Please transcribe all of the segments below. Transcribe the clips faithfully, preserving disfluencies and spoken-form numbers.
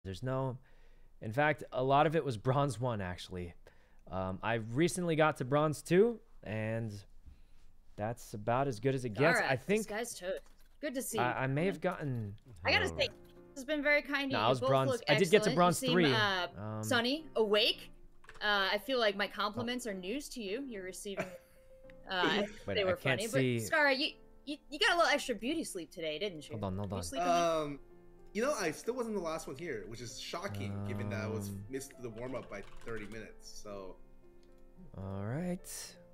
There's no, in fact, a lot of it was bronze one actually. Um, I recently got to bronze two, and that's about as good as it gets. All right, I think. This guy's toast. Good to see you. I, I may have gotten. I gotta say, this has been very kind No, of I you. was Both bronze. look I did get to excellent. bronze you seem, three. Uh, um, sunny, awake. Uh, I feel like my compliments are news to you. You're receiving. Uh, Wait, they were I can't funny, see. but Skara, you, you you got a little extra beauty sleep today, didn't you? Hold on, hold on. You Um, you know, I still wasn't the last one here, which is shocking, um, given that I was missed the warm up by thirty minutes. So. All right.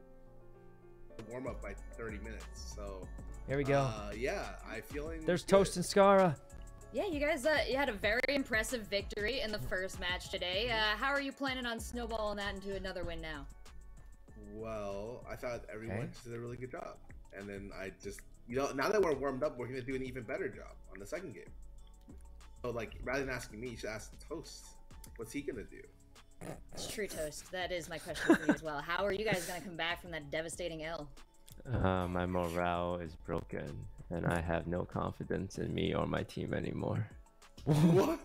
Warm up by thirty minutes. So. Here we go. Uh, yeah, I feeling. There's good. Toast and Skara. Yeah, you guys uh, you had a very impressive victory in the first match today. Uh, how are you planning on snowballing that into another win now? Well, I thought everyone Okay. did a really good job, and then I just, you know, now that we're warmed up, we're gonna do an even better job on the second game. So, like, rather than asking me, you should ask Toast. What's he gonna do? It's true, Toast. That is my question for you as well. How are you guys gonna come back from that devastating L? Uh, my morale is broken, and I have no confidence in me or my team anymore. What?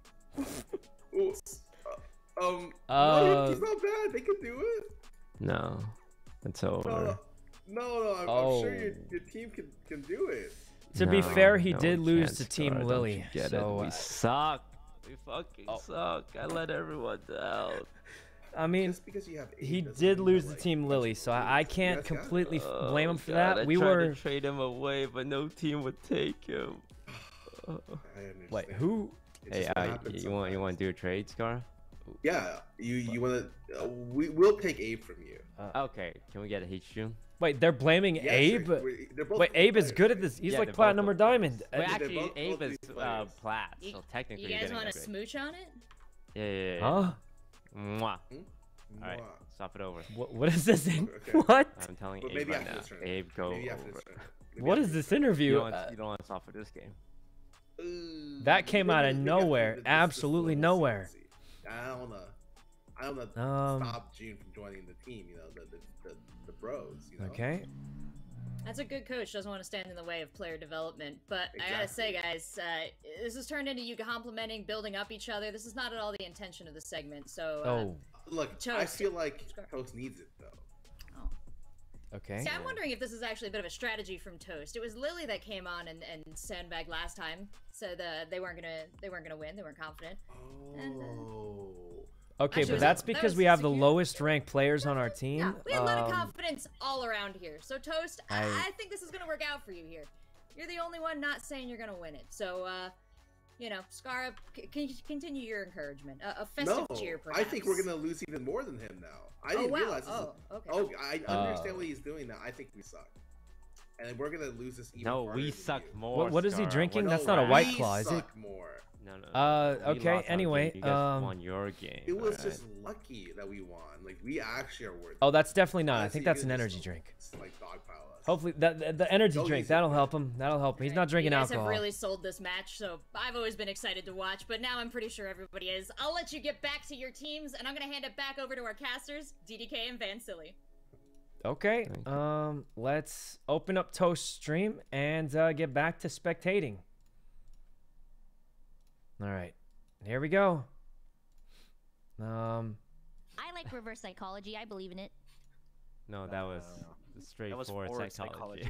uh, um, Uh, no, it's not bad. They can do it. No, it's over. No, no, no I'm, Oh. I'm sure your, your team can, can do it. To be No, fair, he no, did we lose can't to Team score, don't Lily. you Get so it? We uh, suck. We fucking Oh. suck. I let everyone down. I mean, Just because you have eight he doesn't did mean lose that, to like, Team Lily, so I, I can't guys got it. completely f Oh, blame him for God, that. I We tried were. to trade him away, but no team would take him. I understand. Wait, who? It's Hey, just what uh, happens you want you sometimes. want to do a trade, Scar? Yeah, you you want to? Uh, we will take Abe from you. Uh, Okay, can we get a H stream? wait, they're blaming Yeah, Abe. sure. We're- they're both Wait, good Abe is players, good at right? this. He's Yeah, like they're both platinum or good diamond. Well, Uh, they're actually, both- Abe both is good uh, players. plat, You- so technically You you're guys getting want a to grade. smooch on it? Yeah, yeah, yeah. Huh? Mwah. Hmm? All right, Mwah. stop it over. What, what is this? In? Okay. What? I'm telling But Abe maybe right after now. this turn. Abe, go Maybe after over. this turn. Maybe What after is this You interview? don't, want, Uh, you don't want to stop for this game. Ooh, That came out of maybe after nowhere. this- this- Absolutely this- nowhere. this- I don't wanna, I don't wanna Um, stop June from joining the team. You know, the the, the, the bros. You know? Okay. That's a good coach. Doesn't want to stand in the way of player development. But I gotta say, guys, uh, this has turned into you complimenting, building up each other. This is not at all the intention of the segment. So. Uh, Oh, Look, I Toast. feel like Scar. Toast needs it though. oh. okay. See, I'm wondering if this is actually a bit of a strategy from Toast. It was Lily that came on and, and sandbagged last time, so the they weren't gonna they weren't gonna win. They weren't confident. And, uh, Oh. Okay, Actually, but was that's it- that because was we have the secure? lowest ranked players on our team. Yeah, we have a lot of Um, confidence all around here. So Toast, I, I- I think this is gonna work out for you here. You're the only one not saying you're gonna win it. So, uh, you know, Skara, c- can you continue your encouragement? A, a festive No, cheer, perhaps. I think we're gonna lose even more than him now. I Oh didn't wow! realize. This Oh, is, okay. oh, I understand Uh, what he's doing now. I think we suck, and we're gonna lose this even No, harder we than suck you. more. What- what is he Scar. drinking? We're That's no not a rats. White We Claw, is it? suck more. No, no. Uh, We okay, lost our anyway, game. You guys um, won your game. It was alright? just lucky that we won. Like we actually are worth. Oh, that's definitely not. I Honestly, think you that's an can energy just, drink. Like dogpile us. Hopefully, that the, the energy Go drink use it, that'll man. help him. That'll help him. He's not drinking you guys alcohol. have really sold this match, so I've always been excited to watch, but now I'm pretty sure everybody is. I'll let you get back to your teams, and I'm gonna hand it back over to our casters, D D K and Van Silly. Okay. Thank you. Um, let's open up Toast stream and uh, get back to spectating. All right, here we go. Um, I like reverse psychology. I believe in it. No, that was straightforward forward psychology.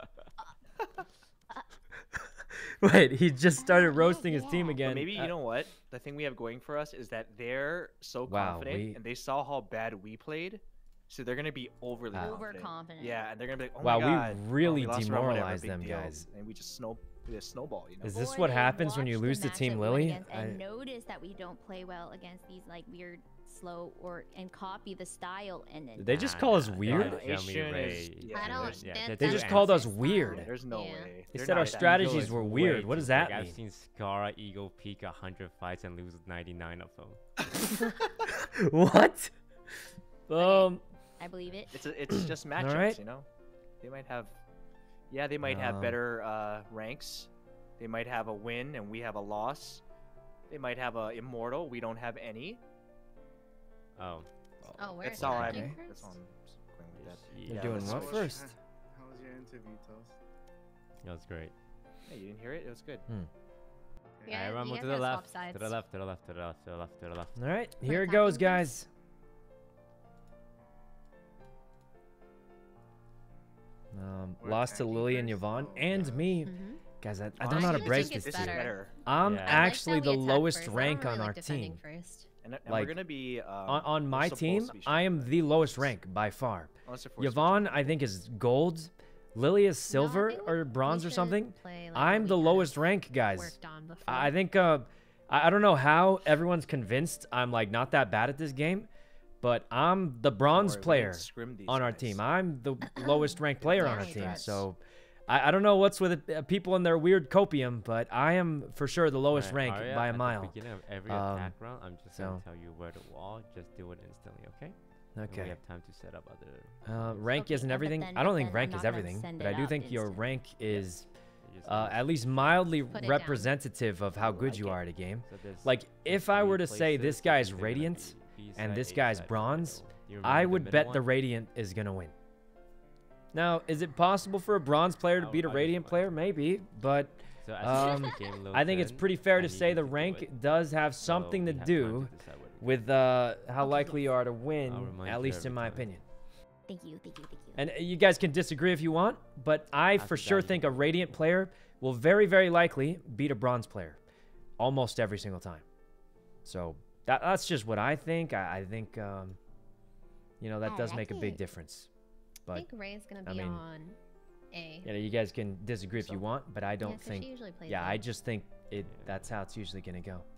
wait, he just started roasting his yeah. team But again. maybe Uh, you know what? The thing we have going for us is that they're so Wow, confident, we- and they saw how bad we played, so they're gonna be overly Wow. confident. Overconfident. Yeah, and they're gonna be like, "Oh Wow, my we god, really oh, we lost our whatever, demoralized big them, deal." guys. And we just snow, we just snowball, you know. Is this Or what they happens when you watch the lose to match Team that we went Lily? against I- And notice that we don't play well against these like weird, slow, or and copy the style and then. Did they just Nah, call us nah, weird? nah, Asian Show me is- Ray. yeah, I don't. there's- yeah, that- they They that's just do called us style. weird. There's no Yeah. way. They They're said not our that strategies Eagle is were way weird. What too does big. that I've mean? seen Scar Eagle peak one hundred fights and lose ninety-nine of them. What? Um, I believe it. It's a, it's just matchups, right. you know. They might have, yeah, they might have Um, better uh, ranks. They might have a win and we have a loss. They might have a immortal. We don't have any. Oh. Oh, where That's all I'm. Okay. That's all I'm going with that. They're Yeah, doing that's what what- first? How was your interview, Toast? That was great. Hey, you didn't hear it? It was good. Hmm. Yeah, Alright, everyone you move guys to the gotta swap left. sides. To the left, to the left, to the left, to the left, to the left. All right, We're here it attacking goes, first. guys. Um, We're lost to attacking Lily and first? Yvonne Oh, and gosh. me. Mhm. Guys, I, I I don't know how to actually break think this it's This is to you. better. better. I'm Yeah. I like actually that the we attack lowest first. I don't rank really on like our defending team. First. And, and Like, we're gonna be um, On, on we're my supposed team, to be I am stronger. the lowest rank by far. Unless if we're Yvonne, I think, is gold. Lily is silver think we- or bronze we or should something. play, like, I'm what the we lowest have rank, guys. worked on before. I I think uh, I I don't know how everyone's convinced I'm like not that bad at this game, but I'm the bronze Don't worry, we player didn't scrim these on our guys. team. I'm the lowest ranked player on our Very team. good. So I, I don't know what's with it, uh, people and their weird copium, but I am for sure the lowest Alright, rank Arya, by a at mile. the beginning of every Um, attack round, I'm just so- gonna tell you where to wall. Just do it instantly, okay? And we Okay. have time to set up other. Uh, rank Okay, isn't uh, but everything. then- I don't but think then rank I'm is not gonna everything, send but it I do up think your instantly. rank is You just uh, need- at least mildly Put it down. representative of how I good like you it. are at a game. So there's Like, if I three were to say places, this it's guy's either gonna Radiant be B and side, this A guy's side, or Bronze, middle. Do you I remember would the bet middle the one? Radiant is gonna win. Now, is it possible for a Bronze player to I'll- beat a I'll just Radiant wait. player? Maybe, but So as um, soon as the game loads I think it's in, pretty fair I to need say you the to do rank it. does have So something we to have time do decide what to do. with uh, how Okay, likely you yes. are to win, remind at you least every in my time. opinion. Thank you, thank you, thank you. And uh, you guys can disagree if you want, but I That's for a sure value. think a Radiant player will very, very likely beat a Bronze player almost every single time. So that, that's just what I think. I, I think, um, you know, that I does like make a big it. difference. I But, think Ray's gonna I be mean, on A. you know, you guys can disagree if you So- want, but I Yeah, don't 'cause she think, usually plays yeah, A. I just think it. Yeah. That's how it's usually going to go.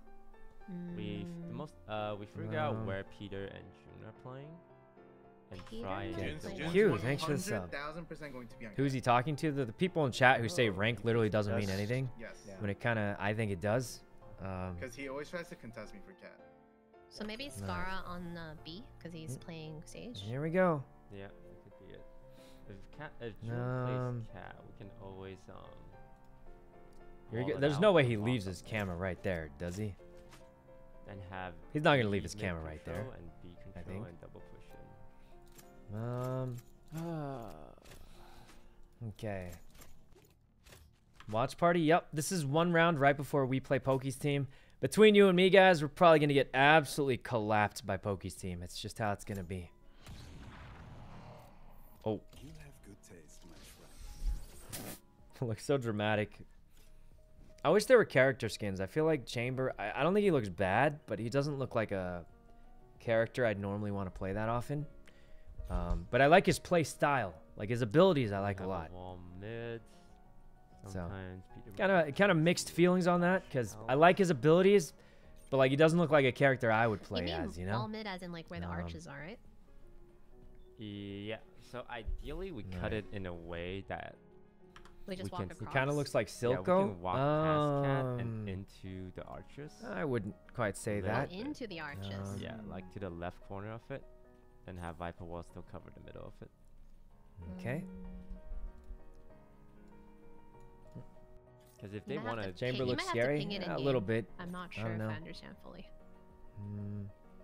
We f- the Mm, most uh we figured out Um, where Peter and June are playing, and Peter try and and get June's, the June's June's Q, one thanks for the sub. hundred thousand percent going to be on Who's Cat. he talking to? The, the people in chat who say Oh, rank literally doesn't mean that's- anything. Yes. Yeah. When it kind of, I think it does. Um, Because he always tries to contest me for Cat. So maybe No. Scara on uh, B because he's Mm. playing Sage. here we go. Yeah, that could be it. If cat if June Um, plays cat, we can always um. You're wall good. it There's out no way with he off leaves of his it camera right there, does he? And have. He's not gonna B leave his mid camera right there. control And B I control think. and double push in. Um. Okay. Watch party. Yep. This is one round right before we play Pokey's team. Between you and me, guys, we're probably gonna get absolutely collapsed by Pokey's team. It's just how it's gonna be. Oh. You have good taste, my friend. Looks so dramatic. I wish there were character skins. I feel like Chamber, I, I don't think he looks bad, but he doesn't look like a character I'd normally want to play that often. Um, but I like his play style. Like his abilities I like a Have lot. Wall mid. So, Sometimes Peter. Kind of kind of mixed feelings on that because I like his abilities, but like he doesn't look like a character I would play you mean as, you all know? mid as in like where the Um, arches are, right? Yeah. So ideally, we cut Right. it in a way that We just we walk can- across. He kind of looks like yeah, we Silco. can walk past cat Um, and into the arches. I wouldn't quite say Oh, Oh, that. into the arches. Um, Yeah, like to the left corner of it, then have Viper Wall still cover the middle of it. Okay. Because if You they might have want to to, Chamber you looks might have to scary. ping it in Yeah, a little game. bit. I'm not I sure don't if know. I understand fully. Mm,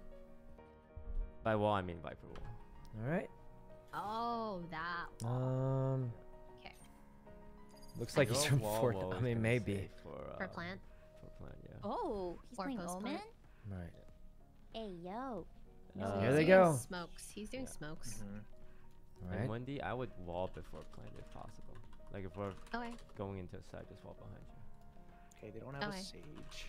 by wall I mean Viper Wall. all right. Oh, that. Um. Okay. Looks like he's Your from wall Fort. wall I is mean, gonna maybe. save For, uh, For plant. For plant, yeah. Oh, he's Or playing post Omen? plant. Right. Hey, yo. No, Uh, Here he's they doing go. Smokes. He's doing Yeah. smokes. Mhm. All And right. Wendy, I would wall before plant if possible. Like if we're Okay. going into a side, just wall behind you. Okay, they don't have Okay. a sage.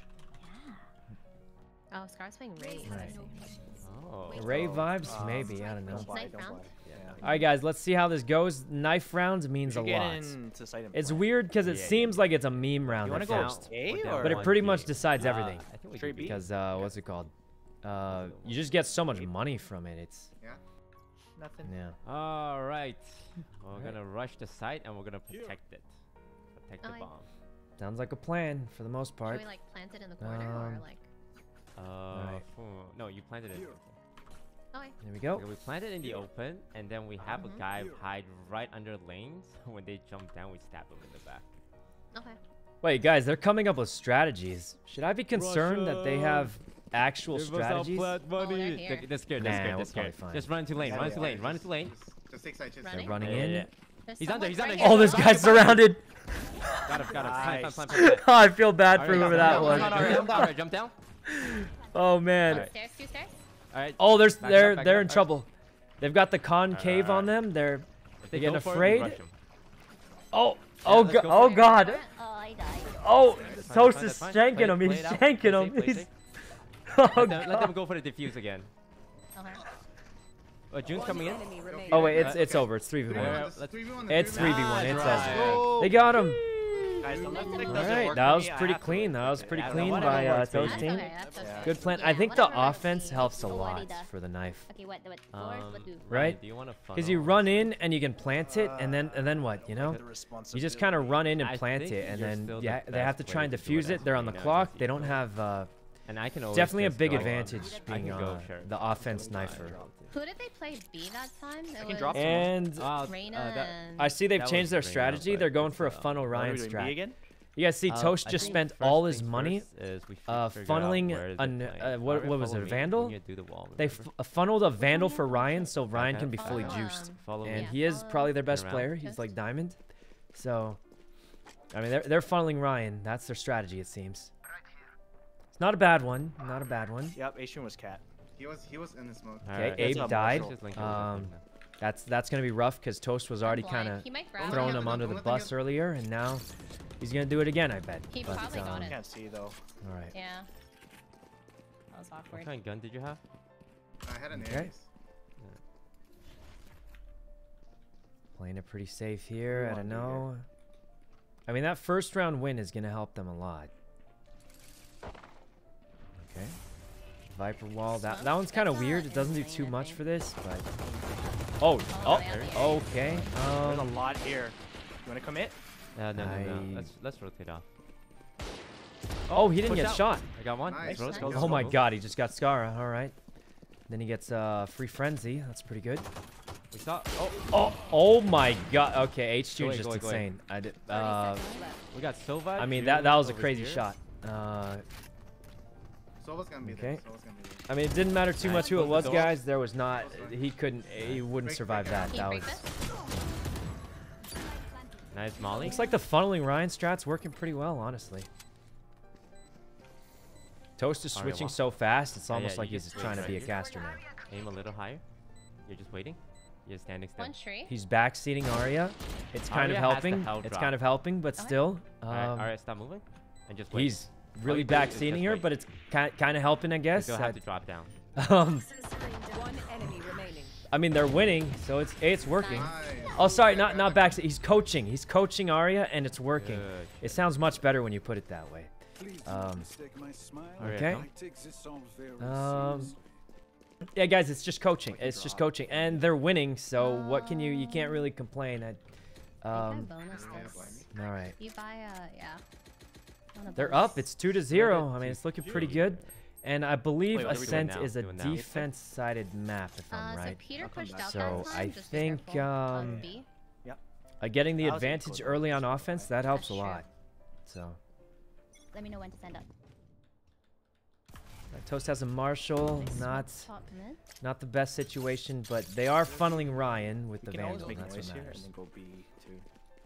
Oh, Scar's playing Ray. Right. Oh. Ray Oh, vibes, um, maybe. I don't know. Don't buy, Knife don't round? buy. Yeah. All right, guys. Let's see how this goes. Knife rounds We means a should get lot. into sight and It's plant. weird because it Yeah, yeah, seems yeah. like it's a meme round You at want to go first, A Or or but it one pretty B. much decides Uh, everything. I think we Straight can B? B. Because uh, what's it called? Uh, you just get so much money from it. It's Yeah. nothing? yeah. All right. We're Alright. gonna rush the site and we're gonna protect it. Protect the Okay. bomb. Sounds like a plan for the most Should part. we like plant it in the corner or Um, like? Uh, Right. phew, no, you planted it. in the Here. open. Okay. There we go. Okay, we planted in the open, and then we have Mhm. a guy Here. hide right under lanes. When they jump down, we stab him in the back. Okay. Wait, guys, they're coming up with strategies. Should I be concerned that they Russia. have actual strategies? Oh, they're here. They're scared. They're Nah, scared. we're They're scared. probably fine. Just run into lane. Yeah, Run into yeah, lane. Run just- into lane. Just, just take side, just Running? They're running Yeah, in. yeah, There's He's under, he's someone under. right Oh, this guy's surrounded. Got him, got him. Plant, Nice. plant, plant, plant. Oh, I feel bad for Alright, whoever jump that down, was. jump down, jump down, alright, jump down. Oh man. Alright. Stairs, two stairs. Alright. Oh, there's Back it they're up, back it they're up, in alright. trouble. They've got the concave on them. They're If they're they go getting for it, we afraid. rush 'em. Oh, oh, let's go go oh for it. God. Oh, I died. Oh, That's fine, Toast that's is fine, that's fine. shanking him. Play- He's play it out. shanking Play him. safe, play He's. safe. Oh, Let them, let them God. go for the defuse again. Okay. Oh, June's coming in. Oh wait, it's Uh, it's over. It's three v Three one. v Yeah, one, let's- three v one, It's three v one. Nice, It's right. over. They got him. Guys, the left click All doesn't right, work that for was me, I pretty have to clean. wait. That was pretty Yeah, clean whatever by uh, works for you. Toast That's team. okay, that's okay. Good plan. I Yeah, think the whatever works for offense you. helps a Oh, lot Alida. for the knife, Okay, what, what, Um, floors, what do? Right? Ryan, do you want to because you run in and you can plant it, and then and then what? You know, you just kind of run in and I plant think it, and you're then still the yeah, they have to best try and player to do defuse it it. They're on the right now, clock. just They don't you. have. Uh, And I can always definitely a just big go, advantage I can being go, uh, sure. the offense knifer. Who did they play B that time? It I can was drop someone. And Uh, Reina uh, that- and... I see they've That changed was their Reina, strategy. but They're going for a it's, uh, funnel What are Ryan we doing, B strat. again? You guys see, Uh, Toast I just think spent first all his things money first is we should uh, figure out funneling where is it an- playing. uh, what- Alright, what was follow it, a me. Vandal? We need to do the wall, They remember? f- funneled a Vandal for Ryan, so Ryan Okay. can be fully Follow, juiced. um, Follow And Yeah, he is follow probably their him. best Around. player. He's Toast. like diamond. So, I mean, they're they're funneling Ryan. That's their strategy, it seems. It's not a bad one. Not a bad one. Yep, Asian was cat. He was he was in the smoke. Okay, Alright, Abe that's a died. Marshall. Just link it with Um, him now. That's that's gonna be rough because Toast was already blind. kind He of might grab throwing it. him under the Don't let them bus get- earlier, and now he's gonna do it again. I bet. He But, probably got um, it. Can't see though. All right. Yeah. That was awkward. What kind of gun did you have? I had an Okay. Aries. Playing it pretty safe here. Come I on, don't dude. know. I mean, that first round win is gonna help them a lot. Okay. Viper wall. That that one's kind of That's weird. not It doesn't do insane, too I much think. for this, but. Oh. Oh, Oh. they have the Okay. There's a Um. lot here. You wanna commit? Uh, no, no, I- no. Let's let's rotate off. Oh, he didn't push get out. shot. I got one. Nice. Let's go, let's Nice. go, Oh my go. God, he just got Scara. All right. Then he gets uh free frenzy. That's pretty good. We saw. Oh, Oh, oh my God. Okay, H two Go is away, just go away, go away. insane. I did. Uh, we got Silva. I mean June that that was a over crazy here. shot. Uh, Sova's gonna be Okay. there. Sova's gonna be there. I mean, it didn't matter too Nice. much who it Close the was, door. guys. There was not. He couldn't. He wouldn't Break- survive break that. Can you That break was. this? Nice Molly. Looks like the funneling Ryan strat's working pretty well, honestly. Toast is Alright, switching well. so fast. It's Yeah, almost yeah, like you he's just trying to wait be a right caster now. Aim a little higher. You're just waiting. You're standing still. One tree. He's backseating Arya. It's kind Arya of has the helping. hell It's drop. kind of helping, but Okay. still. Um, Alright, alright, stop moving. And just wait. He's really you do is backseating just her, wait. but it's kind of helping, I You guess. still have I- to drop down. Um, One enemy remaining. I mean, they're winning, so it's it's working. Nice. Oh, sorry, not not back. He's coaching. He's coaching Arya, and it's working. Good. It sounds much better when you put it that way. Um, Alright, okay. come. Um, yeah, guys, it's just coaching. It's just coaching, and they're winning. So what can you? You can't really complain. I, I think um, I bonus this. all right. You buy a, yeah. On a They're bonus. up. It's two to zero. I mean, it's looking pretty good. And I believe Wait, what are we doing Ascent now? is a Doing now? defense-sided map, if Uh, I'm so right. Peter I'll come pushed back. out So that time. I Just be think, careful on um, B. Uh, getting the I was gonna advantage close it. early on offense, that helps a That's true. lot. So Let me know when to send up. uh, Toast has a Marshall, Nice not top mid. not the best situation, but they are funneling Ryan with We the can always Vandal. make That's noise what here and matters. then go B too.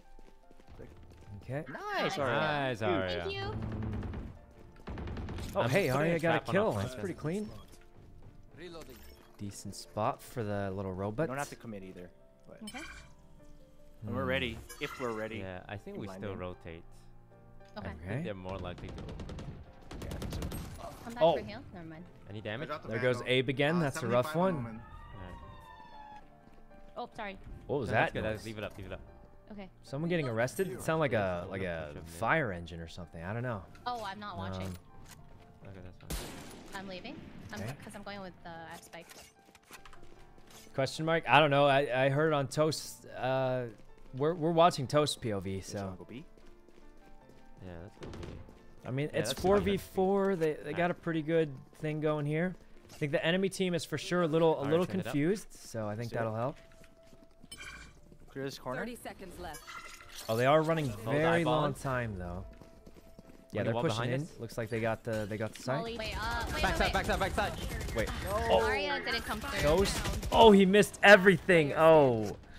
Okay. Nice, Nice. Arya. Nice, Arya. Thank you. Oh, I'm hey, just putting Arya a got a trap on kill. offense. That's pretty clean. Decent spot for the little We robot. don't have to commit either. But Okay. when we're ready, if we're ready. Yeah, I think You we blind still in. rotate. Okay. I Okay. think they're more likely to go. Yeah, I think so. Come back Oh. for heal. Never mind. Any I damage? dropped the There goes Vandal. Abe again. Uh, That's a rough seventy-five one. moment. Alright. Oh, sorry. What was No, that? that's good, that's- noise? Leave it up, leave it up. Okay. Someone getting arrested? It sounded like a like a Bunch of mid. fire engine or something. I don't know. Oh, I'm not watching. Um, Okay, that's fine. I'm leaving. I'm Okay. because I'm going with the uh, spike. Question mark? I don't know. I, I heard on Toast. Uh, we're we're watching Toast P O V, Okay, so I'll so go B. Yeah, that's gonna be. I mean Yeah, it's that's four fine, v that's four. They they Alright. got a pretty good thing going here. I think the enemy team is for sure a little a Alright, little send it up. confused, so I think See that'll help. Clear this corner. Thirty seconds left. Oh, they are running Oh, very eyeballing. long time though. Yeah, Any they're wall pushing behind in. us? Looks like they got the they got the site. Molly. Wait, uh, wait, Backside, wait, wait. backside, backside. Wait. Oh. Arya didn't come through. Toast. Oh, he missed everything. Oh.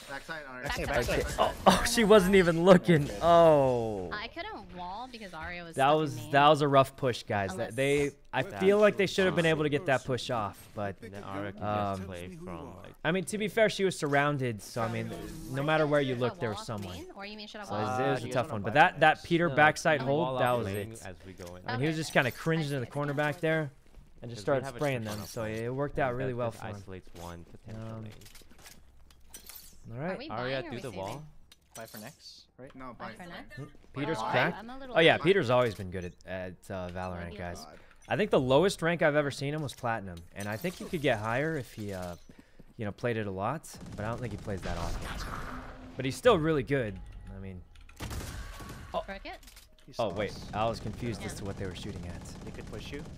Backside, alright. Backside, Backside. backside. Oh, oh, she wasn't even looking. Oh. I couldn't wall because Aria was. That stuck in was me. that was a rough push, guys. That Unless- they, I That's feel like they should have been fine. able to get that push off, but And then Aria can Um, just play from like. I mean, to be fair, she was surrounded, so I mean, no matter where you Should I look, there wall was off someone. main, Or you mean should I So wall it was, off? it Uh, was do a you tough wanna one. But buy that that next? Peter No, backside we hold, wall that off was main it. As we go in. And he was just kind of cringing in the corner back there, and just 'Cause we started have a spraying trick them. on So our it worked out and really that- well that for him. Isolates one potential Um, lane. All Are right. we buying Aria, or are do we the saving? wall. Buy for next, right? No, Buy bye. for next? Peter's Why? cracked. I'm a little Oh yeah, late. Peter's always been good at, at uh, Valorant, Maybe a guys. little. I think the lowest rank I've ever seen him was platinum, and I think he could get higher if he, uh, you know, played it a lot. But I don't think he plays that often. But he's still really good. I mean, Broke it? He oh saw wait, us. I was confused as Yeah. to what they were shooting at. They could push you.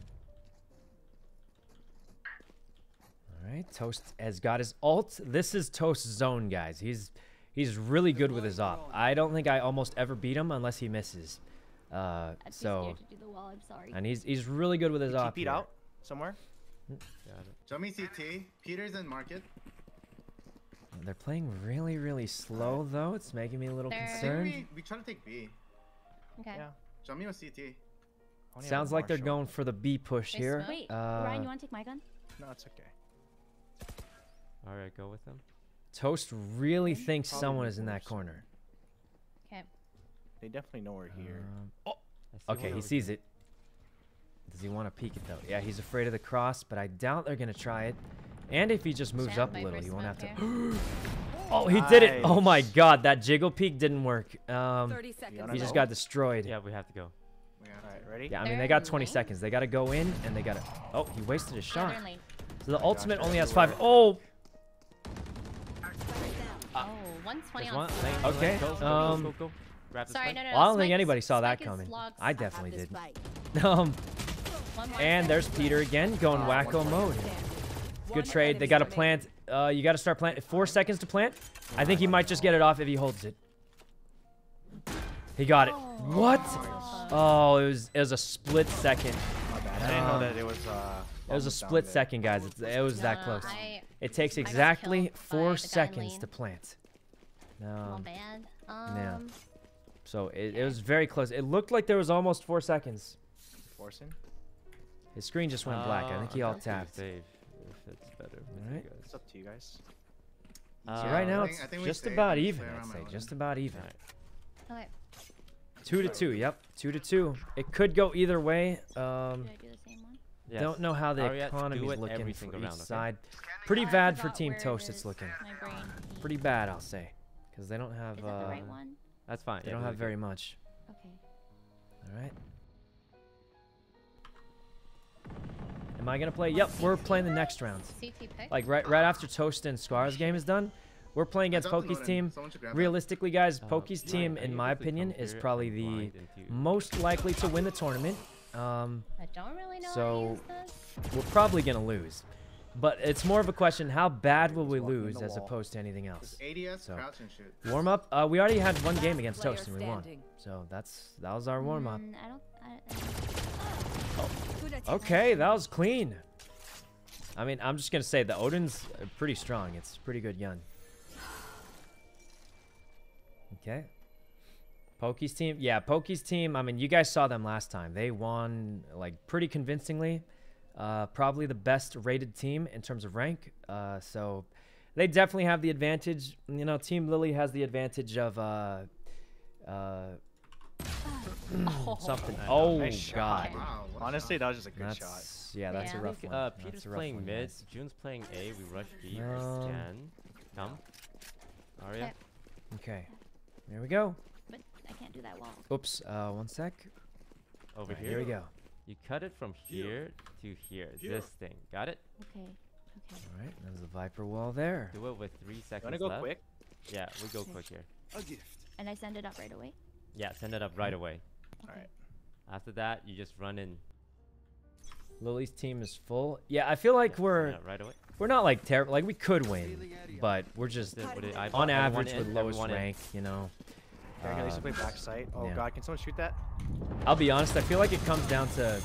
All right, Toast has got his ult. This is Toast's zone, guys. He's he's really good with his op. I don't think I almost ever beat him unless he misses. Uh, I'm too so scared to do the wall. I'm sorry. and he's he's really good with his He op. TP'd here. out somewhere. Got it. Show me C T. Peter's in market. They're playing really really slow though. It's making me a little They're- I think concerned. we, we try to take B. Okay. Yeah. Show me a C T. I only have Sounds one like they're Marshall. going for the B push They here. smoke? Wait, Uh, Ryan, you want to take my gun? No, it's okay. Alright, go with them. Toast really thinks Probably someone is in that worse. corner. Okay. They definitely know we're here. Um, oh, I see okay, one he over sees it. Does he want to peek it though? Yeah, he's afraid of the cross, but I doubt they're gonna try it. And if he just moves Stand up by a little, for he won't have to. smoke Oh, he did it! Oh my Nice. God, that jiggle peek didn't work. Um, thirty seconds. wanna he just go? got destroyed. Yeah, we have to go. We have All right, to. ready? Yeah, I mean They're they got in twenty lane? seconds. They gotta go in, and they gotta. Oh, he wasted a Yeah, shot. they're in lane. So the my ultimate gosh, only has everywhere. five. Oh, Oh, one twenty There's on one. Spike. Lane, go, Okay, lane, Go, go, um, go, go, go. Grab the Sorry, spike. no, no, no. well, I don't think Spike anybody is- saw that Spike is coming. logs. I definitely this did. fight. Um, One more and second. there's Peter again going wacko mode. Good trade. They got to plant. Uh, you got to start plant. Four seconds to plant. I think he might just get it off if he holds it. He got it. What? Oh, it was it was a split second. My bad. I didn't know Um, that it was. Uh, It was a almost down split there. second, guys. It's, it was that No, close. I, It takes I got exactly killed by four the guy in seconds lane. to plant. my Um, bad. yeah. Um, so it, it was very close. It looked like there was almost four seconds. Forcing. His screen just went black. I Uh, think he I'm all going to tapped. Save if it's better with you Alright. guys. It's up to you guys. So Uh, right now I it's think- I think we just stay- about we even. stay I'd around say my just about even. Alright. okay. Two to two. Yep, two to two. It could go either way. Um, Did I do the same one? Yes. don't know how the Aria, do economy's it looking every for single each round, okay? side. Pretty Oh, I bad for forgot Team where it Toast. It's is. looking My brain. pretty bad, I'll say, because they don't have Is that the uh, right one? That's fine. they yeah, don't really have very good. much. Okay. All right. Am I gonna play? Yep, we're playing the next round. C T pick. Like right right after Toast and Squar's game is done, we're playing I against dropped the Pokey's note in. team. Someone should grab that. Realistically, guys, Uh, Pokey's Ryan, team, are in you my able to come opinion, is here probably and the blind into- most likely to win the tournament. Um, I don't really know so- how to use this. we're probably gonna lose, but it's more of a question: how bad will we Just walking in lose the as wall. opposed to anything else? Just A D S, So- crouch and shoot. Warm up. Uh, we already had one game against Player Toast and we won, standing. so that's that was our warm up. Mm, I don't. I, I, Good attack. Okay, that was clean. I mean, I'm just gonna say the Odin's uh, pretty strong. It's a pretty good gun. Okay. Pokey's team, yeah, Pokey's team. I mean, you guys saw them last time. They won like pretty convincingly. Uh, probably the best rated team in terms of rank. Uh, so they definitely have the advantage. You know, Team Lily has the advantage of uh, uh, something. I know. Oh Nice shot. God. Wow. what a Honestly, shot. that was just a good shot. That's yeah, that's Yeah. a rough one. Uh, That's Peter's a rough playing one, mid. guys. June's playing A. We rush B. Um, Jan, come. Aria. Okay. Okay, there we go. but I can't do that wall. Oops, uh, one sec. Over Right, here. here we go. You cut it from here to here. This thing. Got it? Okay. Okay. All right, there's the Viper wall there. Do it with three You seconds wanna go left. quick? Yeah, we go quick here. A gift. And I send it up right away. Yeah, send it up right away. Okay. Alright. After that, you just run in. Lily's team is full. Yeah, I feel like yeah, we're send it right away. we're not like terrible. Like we could win, but we're just Did- what did I- on everyone average in, with lowest everyone in. rank. You know. Okay, I can at least Uh, play backside. Oh yeah. god, can someone shoot that? I'll be honest. I feel like it comes down to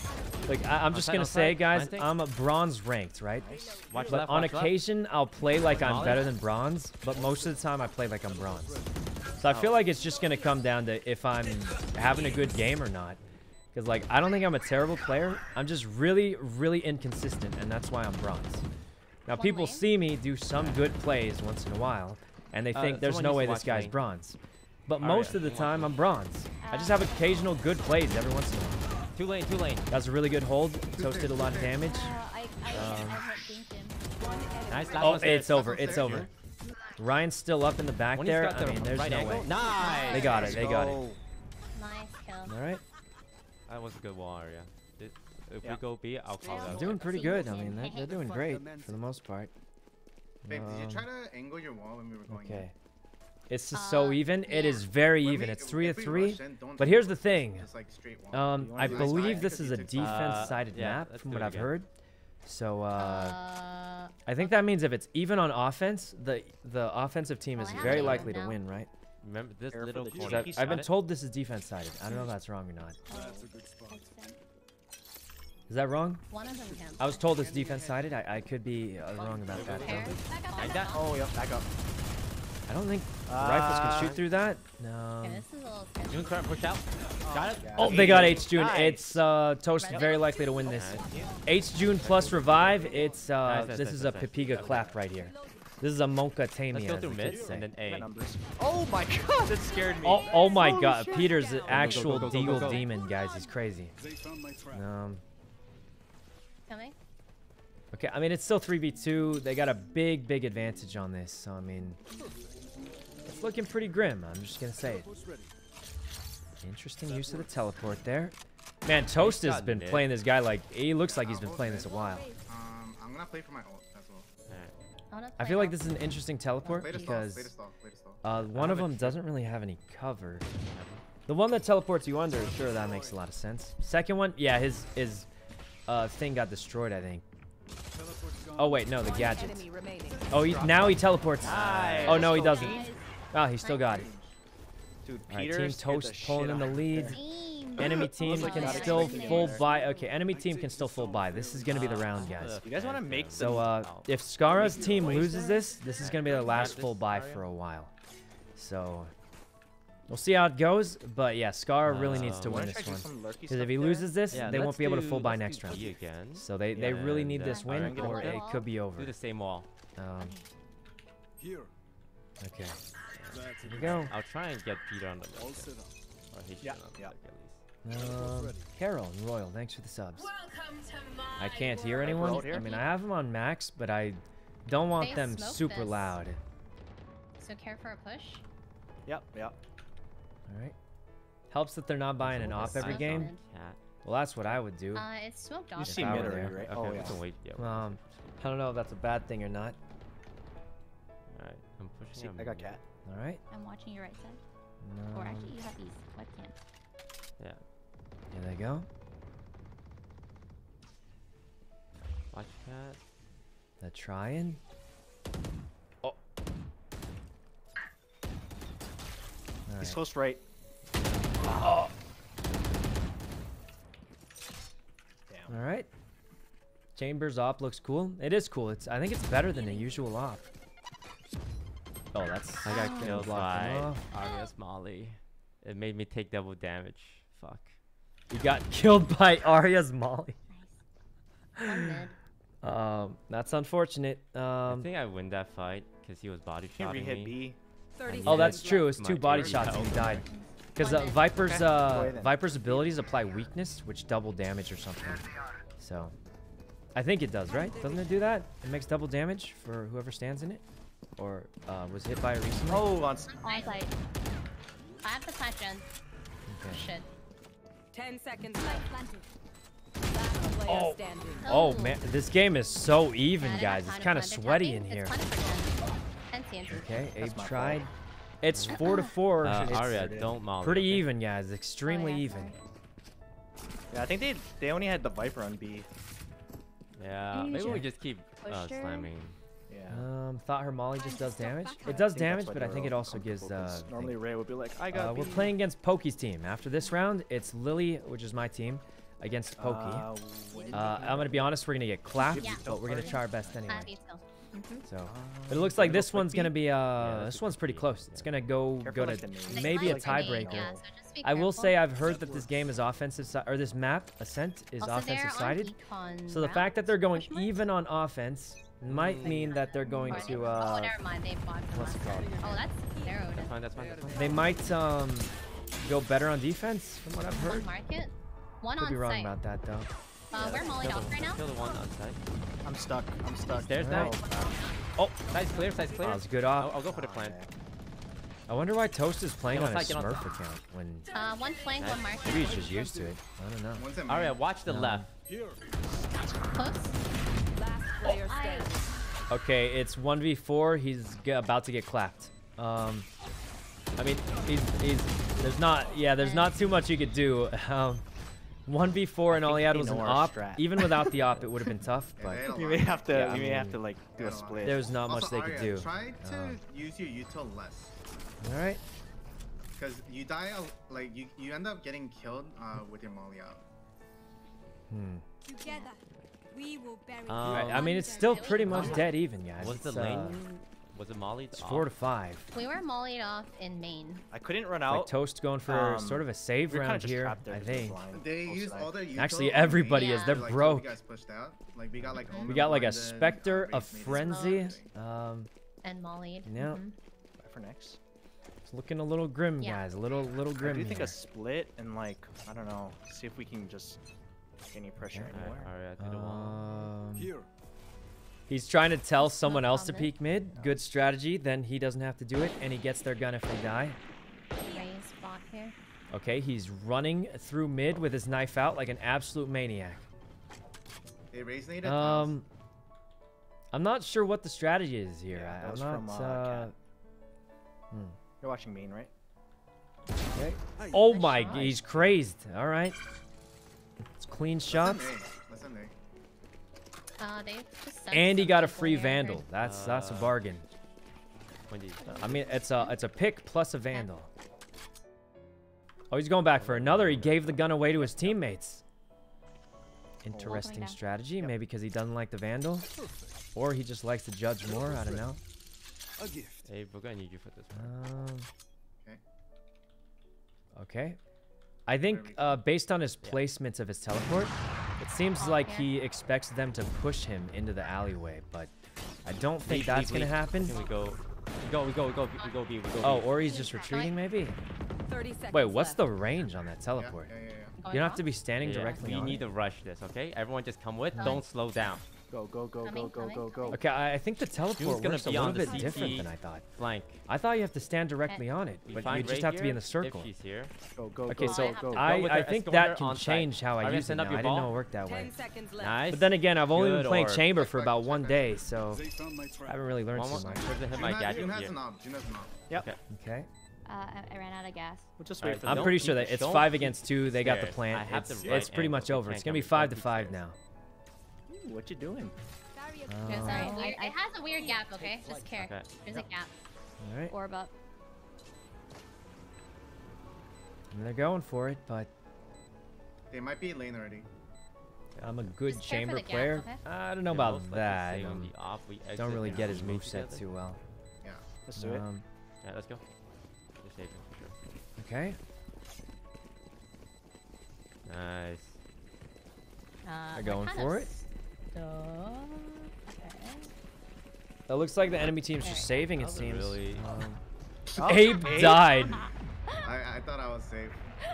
Like I, I'm just Outside, gonna say, outside, guys, planting. I'm a bronze ranked, right? Watch But left, on watch left. occasion, I'll play like I'm Molly? better than bronze, but most of the time I play like I'm bronze. So I feel Oh. like it's just gonna come down to if I'm having a good game or not. Because like I don't think I'm a terrible player. I'm just really, really inconsistent, and that's why I'm bronze. Now One people lane. see me do some good plays once in a while, and they Uh, think there's someone no needs way to this watch guy's lane. bronze. But Alright, most of the someone time watch I'm bronze. I just have occasional good plays every once in a while. Two lane, two lane. That's a really good hold. Toast did a lot of damage. Uh, I, I, Um, I had dinked him. Nice. Last Oh, one's there. it's over. It's over. Ryan's still up in the back When he's there. got I the mean, there's right no angle. way. Nice. They got it. They got it. Go. Nice kill. All right. That was a good wall area. Did- If Yeah. we go B, I'll call They're that. Doing Let's pretty see good. I who's mean, in. they're, they're doing great for the most part. Babe, did you try Um, to angle your wall when we were going Okay. in? It's just so Uh, even. It yeah. is very When even. we- It's three to if we three. rush in, don't But do here's it. the thing. Just like straight wall. Um, You wanna I do this believe side? this is a Because you took- defense-sided Uh, yeah, map, let's from do what it I've again. heard. So uh, Uh, I think that means if it's even on offense, the the offensive team Well, is I have very it even likely to now. win, right? Remember this Careful little the corner. cheeky I've, I've been side. told this is defense-sided. I don't know if that's wrong or not. That's a good spot. that's fine. Is that wrong? One of them can. I was told it's defense-sided. I, I could be uh, wrong about that, Fair. though. Back up, Like back that? up. Oh, yep, back up. I don't think rifles can Uh, shoot through that. No. Okay, this is a little sketchy. June trying to push out. Got it. Oh, they got H June. Nice. It's uh, Toast Red. very likely to win this. Nice. H June plus revive. It's uh, Nice, nice, this nice, is a nice, nice. Pipiga clap right here. This is a Monka Let's Tamia, go as through the mid kids and say. then A. Numbers. Oh my god, that scared me. Oh, oh my Oh, God, shit. Peter's Go, an go, go, actual go, go, go, Deagle go. demon, guys. He's crazy. They found my trap. Um, Coming. okay, I mean it's still three v two. They got a big, big advantage on this. So I mean, it's looking pretty grim. I'm just gonna say it. Teleport's ready. Interesting use of the teleport there. Man, Toast has got been mid. playing this guy like he looks like he's been playing this a while. Um, I'm gonna play for my ult as well. Alright. I, wanna I play feel like off. this is an interesting teleport Play to stall. because Play to stall. Play to stall. uh, one of have a them doesn't really have any cover. The one that teleports you under, sure, that makes a lot of sense. Second one, yeah, his his uh, thing got destroyed, I think. Teleport's gone. Oh wait, no, the One gadget. enemy remaining. Oh, he, now he teleports. Nice. Oh no, he Let's doesn't. Guys, Oh, he still got it. Dude, All right, Peter Team scared the Toast shit pulling in out the of lead. team. Enemy team like can not still expecting full it. buy. Okay, enemy team can still full buy. This is gonna be the round, guys. You guys want to make So some- uh, oh. if Skara's team loses this, this is gonna be their last full buy for a while. So we'll see how it goes. But yeah, Skara really needs to Um, win Wanna this try to do one. some lurky Because if stuff he there? loses this, Yeah, they won't let's be able to do- full buy let's do next round. B again. So they, they really need And, uh, this win, alright, or get it it. could be over. Do the same wall. Um, Here. okay, That's a here we good go. I'll try and get Peter on the All left. set up. Or he should Yeah, on the yeah. left at least. Um, Carol and Royal, thanks for the subs. Welcome to my I can't hear world. anyone. Out here? I mean, I have them on max, but I don't want They them smoked super this. loud. So care for a push. Yep, yep. All right. Helps that they're not buying an op every Nice. game. Cat. Well, that's what I would do. Uh, it's smoked You off. see I were mid there. already, right? Okay, Oh we yeah. can wait. Yeah, we can Um, I don't know if that's a bad thing or not. Alright, I'm pushing See, him. I got cat. All right. I'm watching your right side. Um, Or actually, you have these webcams. Yeah. here they go. Watch cat. They're trying. Oh. All He's right. close right. Oh. Damn. All right. Chambers op looks cool. It is cool. It's I think it's better than a usual op. Oh, that's I got gonna killed block them by off. Aria's Molly. It made me take double damage. Fuck. You got killed by Arya's Molly. One mid. Um, that's unfortunate. I Um, think I win that fight because he was body Can't shotting re-hit me. B. thirty oh, that's seconds true. left. It's two My body favorite shots and you help. died. Because One uh, mid. Viper's Okay, go uh, ahead then. Viper's abilities apply weakness, which double damage or something. So, I think it does, right? Doesn't it do that? It makes double damage for whoever stands in it, or uh, was hit by it recently. Oh, on s- On site. I have to touch in. Okay. Shit. Ten seconds left. Last player Oh. standing. Oh Ooh. man, this game is so even, Yeah, I guys. got It's kind of planted sweaty tapping. in here. It's planted for ten. ten T N T. Okay, Abe That's my tried. fault. It's four to four. Uh, It's Aria, don't Molly. pretty okay? even, guys. Extremely Oh, yeah, even. sorry. yeah, I think they they only had the Viper on B. Yeah, You maybe we should just keep uh, push her. slamming. Yeah. Um, thought her Molly just does damage. I It does think that's damage, why but I they think were it all also gives. comfortable, Uh, 'cause thing. normally Ray would be like, I got Uh, we're B. playing against Pokey's team. After this round, it's Lily, which is my team, against Pokey. Uh, Uh, I'm gonna be honest, we're gonna get clapped, Yeah. but we're gonna try our best anyway. Happy still. Mhm. So, but it looks like this one's gonna be uh, this one's pretty close. It's gonna go Careful, go like, to the name. maybe a Like the name, tiebreaker. yeah, so just be I will careful. say I've heard that this game is offensive side, or this map Ascent is Also, they're offensive on sided. econ So the fact that they're going routes, question mark? even on offense might mean that they're going Or they- to oh, uh, never mind. They bought from what's it us. called? Oh, that's narrowed. That's fine, that's fine, that's fine. they might um go better on defense from what I've One heard. market. One Could on be wrong site. about that though. Uh, we're mullied Kill off the- right now. Kill the one on side. I'm stuck. I'm stuck. Stairs now. Alright. Oh, side's clear, side's clear. That was a good I'll, off. I'll go for the plant. I wonder why Toast is playing Get on on his side, get on Smurf account when Uh, one flank, Nice. one market. maybe he's just used to it. I don't know. One's in Aria, main. watch the No. left. Close. Last player I- standing. Okay, it's one v four. He's g about to get clapped. Um, I mean, he's, he's there's not yeah, there's not too much you could do. Um, one v four and all he had they was an know our op. strat. Even without the op, it would have been tough. Yeah, But they had a You lot. may have to. Yeah, I you may have mean, to like do Yeah, a a lot. split. there's not much Also, they could Aria, do. Try to Um, use your util less. all right. Because you die, a- like, you, you end up getting killed uh, with your molly out. Hmm. Together, we will bury Um, Right, I mean, it's still pretty much dead even, guys. Was the It's, lane? uh, Was it Molly? it's four to five. We were mullied off in main. I couldn't run It's like out. Toast going for Um, sort of a save we were kinda round just here, trapped there I because we were think. blind They most used of the all time. their util Actually, on everybody main, is. Yeah. They're like, two broke. You guys pushed out. Like, we got like We Omen got like a blinded, Spectre, uh, a Raze made it. Frenzy. Um, And mollied. Yeah. Mhm. Bye for next. it's looking a little grim, Yeah. guys. A little, little I grim do think here. a split and like I don't know. See if we can just get any pressure Okay. anywhere. Aria to the wall. Um, he's trying to tell someone else to comment. peek mid. Good strategy. Then he doesn't have to do it, and he gets their gun if they die. Raise spot here. Okay, he's running through mid with his knife out like an absolute maniac. They Raze naded. Um, I'm not sure what the strategy is here. Yeah, I, that I'm was not. from, uh, uh, Cat. You're watching main, right? okay. Oh Nice my! shot. He's crazed. All right. It's clean shots. Listen, they. Uh, they just sent And he some got a people free here. vandal. That's that's a Uh, bargain. When did you start? I mean, it's a it's a pick plus a vandal. Oh, he's going back for another. He gave the gun away to his teammates. Interesting down. strategy. Yep. Maybe because he doesn't like the vandal, or he just likes to judge more. I don't know. Hey, we're gonna need you for this one. Um, Okay. okay. I think uh, based on his placements of his teleport, it seems Oh, like yeah. he expects them to push him into the alleyway, but I don't think Leave, that's leave, gonna leave. happen. Can we go? We go, we go, we go, we go B, we go B. Oh, or he's just retreating, maybe. thirty seconds Wait, what's left. the range on that Yeah, teleport? yeah, yeah, yeah. Going You don't have off? to be standing Yeah, directly we on need it. to rush this, okay? Everyone just come with. Fine. Don't slow down. Go go go Coming, go go coming, go go. coming. Okay, I, I think the teleport gonna works a be little on the bit C T. different than I thought. Flank. I thought you have to stand directly on it, We but find you just right have to be here, in the circle. If she's here. Go go Okay, go so go go. I, with I her think escorter that can on site. change how I Aria, use it send now. up I your didn't know ball. it worked that way. Ten seconds left. Nice. But then again, I've only been Good playing orb. chamber for Check, about check, one check. day, so They found my trap. I haven't really learned One too more. much. Try to hit June my has, gadget. June has Yeah. an op. June has an op. Yep. Okay. Okay. Uh, I, I ran out of gas. We'll just Alright, wait for so I'm them. don't pretty sure keep- that it's don't five keep against two. They got the stairs. I plant. have It's, the right it's pretty much angle. over. You It's can't gonna be come in. five Don't to keep five stairs. now. Ooh, what you doing? Yeah, sorry. Um, Weird- it has a weird gap, okay? Just care. Okay. There's a gap. all right. Orb up. And they're going for it, but They might be lane already. I'm a good Just care for chamber the gap, player. okay? I don't know Yeah, about most likely that. stay on Um, the off, we don't exit really and get his we move moveset together. too well. Yeah. Let's do it. Um, Yeah, let's go. Just save him for sure. okay. Nice. Uh, They're going for it. So... Okay. It looks like the enemy team's just Alright. saving, it That was a seems. really- Um, Oh, Abe Abe? died. I, I thought I was safe.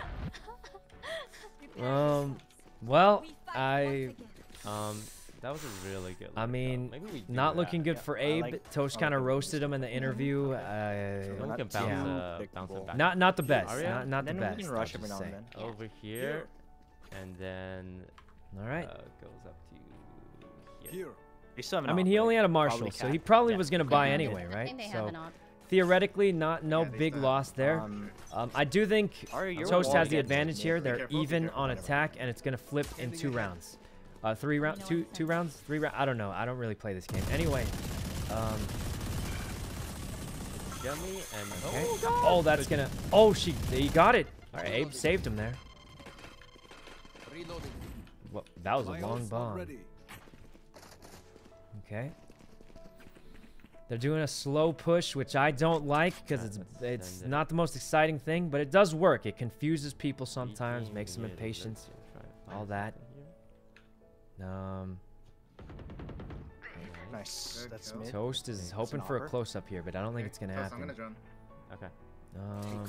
Um, well, I, Um, that was a really good. I lurk, though. mean, Maybe we do not that. looking good Yeah, for I Abe. like- Toast I kind of like the roasted him in the interview. Uh, Someone not can too bounce, yeah. uh, bounce predictable. it back. not not the best. Aria? Not not the And then we best. can I'll rush every just now and say. then. Over here, and then All right. uh, goes up to here. Here. They still have an I mean, op, he right? only had a Probably marshal, so Cat. he probably Yeah. was gonna Could buy be. anyway, I right? think they have So an op. theoretically, not no Yeah, they big still have- loss there. Um, Um, I do think Aria, you're Toast wall has the against advantage me. here. Be They're careful, be even careful. on attack, and it's gonna flip in two rounds. Uh, three round, You know two what's two up. rounds, three round. I don't know. I don't really play this game. Anyway, um, Yummy and okay. oh, Oh, that's gonna. Oh, she. He got it. All right, Abe saved him there. Reloading. Well, that was a long bomb. Okay. They're doing a slow push, which I don't like because it's it's not the most exciting thing, but it does work. It confuses people sometimes, makes them impatient, all that. Um, Nice. That's mid. Toast is hoping for a close-up here, but I don't think it's gonna happen. I'm gonna drone. Okay. Um,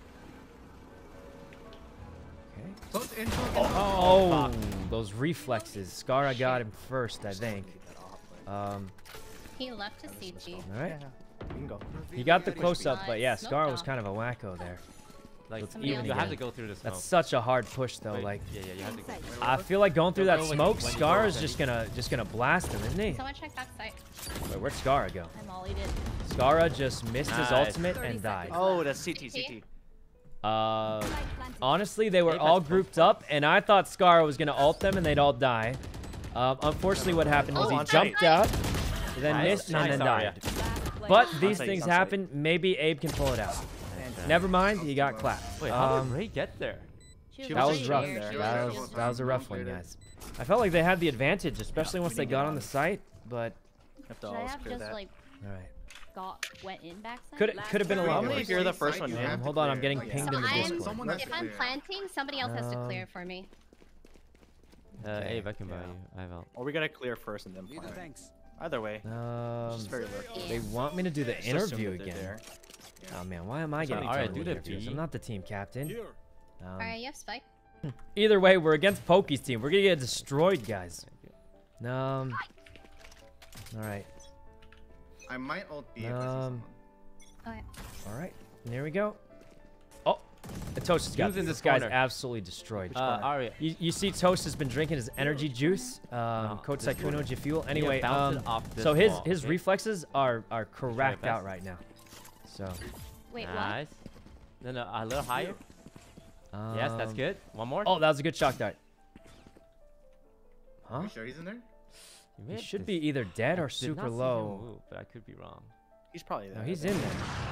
okay. Close in. Oh, those reflexes. Scara got him first, I think. Um, He left to C T. all right. You can go. He got the close-up, but yeah, Scara was kind of a wacko there. Like, Let's you, even you have again. to go through the smoke. That's such a hard push, though. Wait, Like, yeah, yeah, you have to go. I feel like going through that When- smoke, when you Scar go, is then just you- gonna just gonna blast him, isn't he? Someone check back side. Wait, where'd Scara go? I'm all he did. Scara just missed his Nice. ultimate and died. Oh, that's C T, C T. Uh, honestly, they were all grouped up, and I thought Scara was gonna ult them and they'd all die. Um, unfortunately, what happened was Oh, he on jumped site. out, then Nice. missed, and Nice, then Aria. died. But these site, things on site. happen. Maybe Abe can pull it out. Never mind, he got clapped. Wait, how Um, did Ray get there? She That was right rough. here. She That was was, just that was a rough one, guys. I felt like they had the advantage, especially once they got on the site. But Have to Should I always have clear just that. like all right, got went in backside? could could have been a lot Only worse. if you're the first one, You man. have to Hold on, I'm clear. getting Like, pinged So in the I'm, Discord. Someone has if to I'm clear. planting, somebody else has to Um, clear for me. Uh, Okay. Abe, I can buy Yeah. you. I have ult. Or we gotta clear first and then plant. Thanks. Either way, Um, just very lucky. they want me to do the Just assume interview that they're again. there. Oh man, why am I Sorry, getting alright, total do the interviews? B. I'm not the team captain. Um, Alright, you have spike. Either way, we're against Pokey's team. We're gonna get destroyed, guys. Um. All right. I might ult B if I see Um. someone. Okay. All right. And there we go. Oh, the Toast has got Who's in this this guy's corner? absolutely destroyed. Uh, Aria. You, you see, Toast has been drinking his energy juice. Um, Oh, Code this Sykkuno one. G Fuel. You Anyway, bounce um, it off this so his wall, his okay? reflexes are are cracked best. out right now. So. Wait, Nice. No, no, a little higher. Um, Yes, that's good. One more. Oh, that was a good shock dart. Huh? You sure he's in there? You He made should this- be either dead I or did super not see him low. move, but I could be wrong. He's probably there. No, he's in there.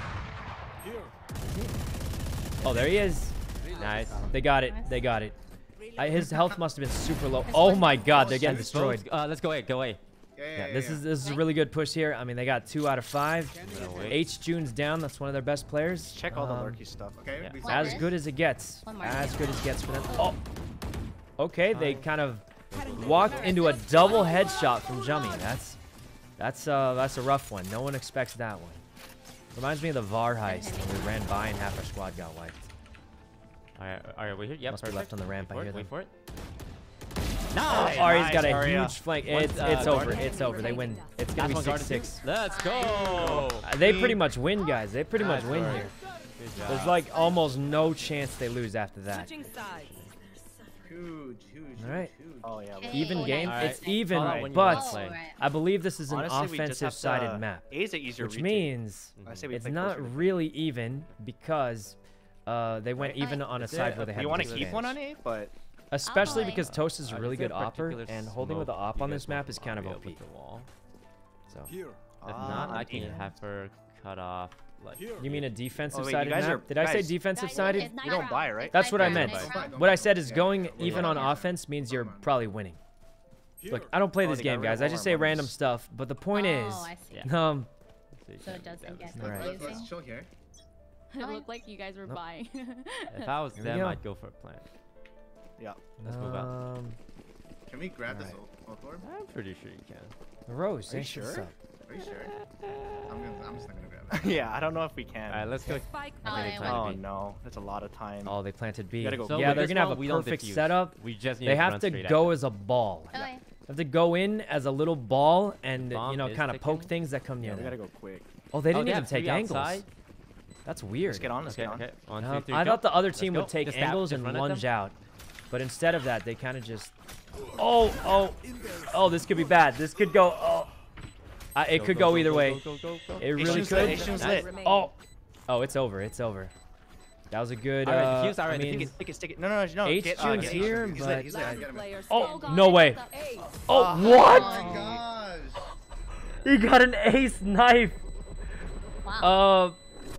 Oh, there he is. Nice. They got it. They got it. I, his health must have been super low. Oh my God, they're getting Let's destroyed. go- Uh, let's go away. Go away. Yeah, yeah, Yeah, yeah. this yeah. is this is a really good push here. I mean, they got two out of five. Gonna wait. H June's down. That's one of their best players. Check all the Um, lurky stuff. Okay, Yeah. we One saw As it. more. good as it gets. One more. As good as it gets for them. Oh. Okay, they Fine. kind of walked into a double headshot from Jummy. That's that's uh that's a rough one. No one expects that one. Reminds me of the V A R heist when we ran by and half our squad got wiped. Alright, alright, we're here. Yep, Must be perfect. left on the ramp. Wait I for hear it. Wait them. for it. Oh, Nice, Ari's got a nice, Aria. huge flank. What's, It's uh, it's over. Gordon? It's over. They win. It's gonna Last be one, six Gordon. six. Let's go. Uh, They pretty much win, guys. They pretty much Nice win work. here. Good job. There's like almost no chance they lose after that. Switching sides. Huge, huge, All right. huge, huge. Oh yeah. Hey. Even Oh, game. nice. It's even, Follow when you but wanna play. Oh, right. I believe this is an Honestly, we just have offensive-sided to- map, A's an easier which retake. means I say we it's play not closer to- really even because uh, they went even on a Is side it where they a- had You the want to disadvantage. keep one on A, but Especially Oh, boy. because Toast is a Uh, really is there good a opper, particular and holding with the smoke op you on guys this map want is to kind of be O able P. to wall? So, If Uh, not, I can yeah. have her cut off. Like, you mean a defensive Oh, wait, you sided guys map? are- Did I say guys- defensive Guys, sided? it's not You don't round. buy, right? It's That's not what I round, meant. it's Don't round. buy, What I said is Yeah, going yeah, even yeah. on offense means you're probably winning. Look, I don't play Oh, this they got game, rid guys. of I all just our say monies. random stuff. But the point Oh, is, I see. Yeah. um, So it doesn't get Right. Let's, confusing. let's chill here. It looked like you guys were Nope. buying. if I was Here we them, go. I'd go for a plant. yeah. Let's move out. um, Can we grab this Alright. ult orb? I'm pretty sure you can. Rose, Are you thanks for the sure? sub. Are you sure? I'm, gonna, I'm just not gonna grab it. yeah, I don't know if we can. Alright, let's go. Spike Oh, Okay, they plan Oh B. no, that's a lot of time. Oh, they planted B. gotta go So yeah, with they're this gonna have one, a we don't perfect diffuse. setup. We just need They to have run to straight go at as a ball. They Okay. have to go in as a little ball and Bomb you know is kind of poke ticking. things that come near Yeah, we them. gotta go quick. Oh, they Oh, didn't they even have take three angles. outside? That's weird. Let's get on. Let's Okay, get on. okay. One, two, Um, three, I go. thought the other Let's team go. would take Just stab, angles just and run at lunge them. out, but instead of that, they kind of just. Oh, oh, oh! This could be bad. This could go. Oh, I, it Go, could go, go, go, either go, way. go, go, go, go. It really Asian's could. lit, Asian's Nice. lit. Oh, oh! It's over. It's over. That was a good. Alright, uh, defuse, alright, I mean, defuse. Stick it, stick it. No, no, no, no. H get, uh, June's get here, He's but- lit, he's lit. Get him. Player Oh, standing. no way. Ace. Oh, Uh, what? Oh my gosh. He got an ace knife. Wow. Uh,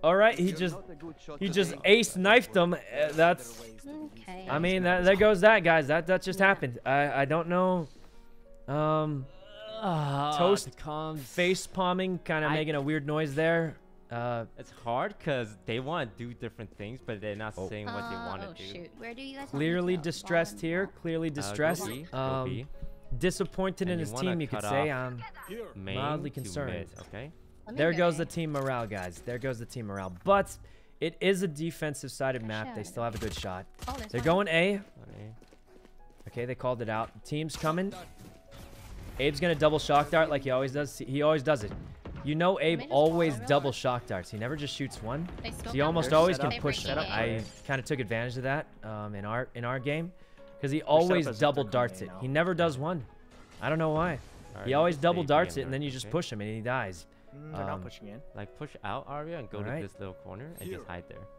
All right, he just he just ace knifed them. Uh, that's. Okay. I mean, that, there goes that, guys. That that just happened. I I don't know. Um, Uh, Toast comes. face palming, kind of I- making a weird noise there. Uh, It's hard because they want to do different things, but they're not Oh. saying what they Uh, want to oh, do. shoot. Where do you guys want me clearly to go? distressed Ball here. and ball? Clearly Uh, go distressed. B, go Um, B. disappointed in And you his wanna team, you could cut say. off Um, Main mildly to concerned. mid, okay. Let me there go goes there. the team morale, guys. There goes the team morale. But it is a defensive-sided map. They Shut still have a good shot. Oh, there's They're one. going A. On A. Okay, they called it out. Team's coming. Abe's gonna double shock dart like he always does. He always does it. You know Abe me just always follow real double quick. shock darts. He never just shoots one. They still So he got almost their always setup- can push. setup I play. kind of took advantage of that um, in our in our game because he setup always is double they're darts coming it. in He now. never does one. I don't know why. Alright, He you always just double stay B darts and it and then lurk, you just okay? push him and he dies. Mm, they're not Um, pushing in. Like push out Aria and go Alright. to this little corner and just hide there.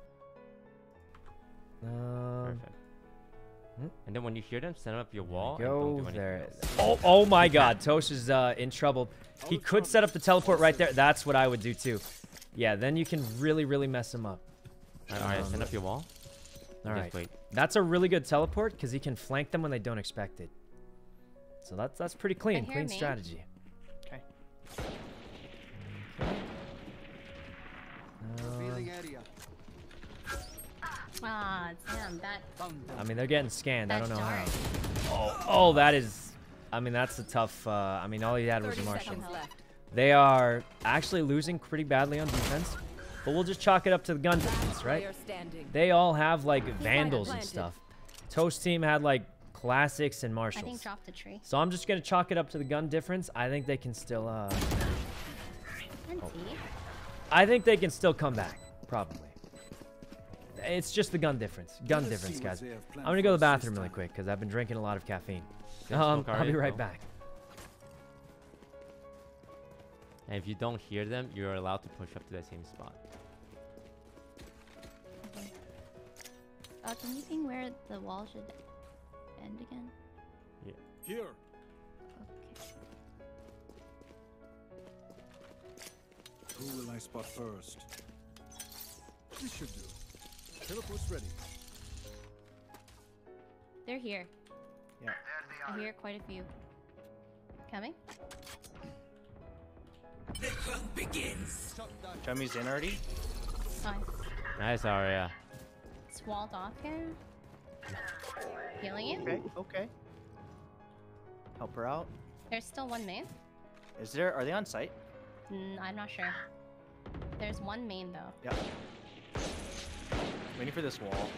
Um, Perfect. hmm. And then when you hear them, set up your wall and don't go do anything there. else. Oh, oh my God, Toast is uh, in trouble. He could set up the teleport right there. That's what I would do too. Yeah, then you can really, really mess him up. Alright, alright, Um, set up your wall. All and right, just wait. that's a really good teleport because he can flank them when they don't expect it. So that's that's pretty clean, hear clean me. strategy. Okay. Revealing area. Ah, damn, that. I mean, they're getting scanned. I That's don't know how. dark. Oh, oh, that is. I mean, that's a tough. Uh, I mean, all he had was a thirty Martian. seconds left. They are actually losing pretty badly on defense, but we'll just chalk it up to the gun difference, right? Player standing. They all have like vandals and planted. stuff. Toast team had like classics and I marshals. think drop the tree. So I'm just gonna chalk it up to the gun difference. I think they can still. Uh, Empty. I think they can still come back, probably. It's just the gun difference. Gun Let us difference, see what guys. they have planned I'm gonna go to the for us this bathroom really time. quick because I've been drinking a lot of caffeine. Just Um, smoke I'll be Aria, right go. back. And if you don't hear them, you're allowed to push up to that same spot. Uh, can you ping where the wall should end again? Here. Okay. Who will I spot first? This should do. Teleport's ready. They're here. Yeah. I hear quite a few. Coming? Jummy's in already. Nice. Nice, Aria. It's walled off here. Healing you? Okay. Okay. Help her out. There's still one main. Is there? Are they on site? Mm, I'm not sure. There's one main though. Yeah. Waiting for this wall.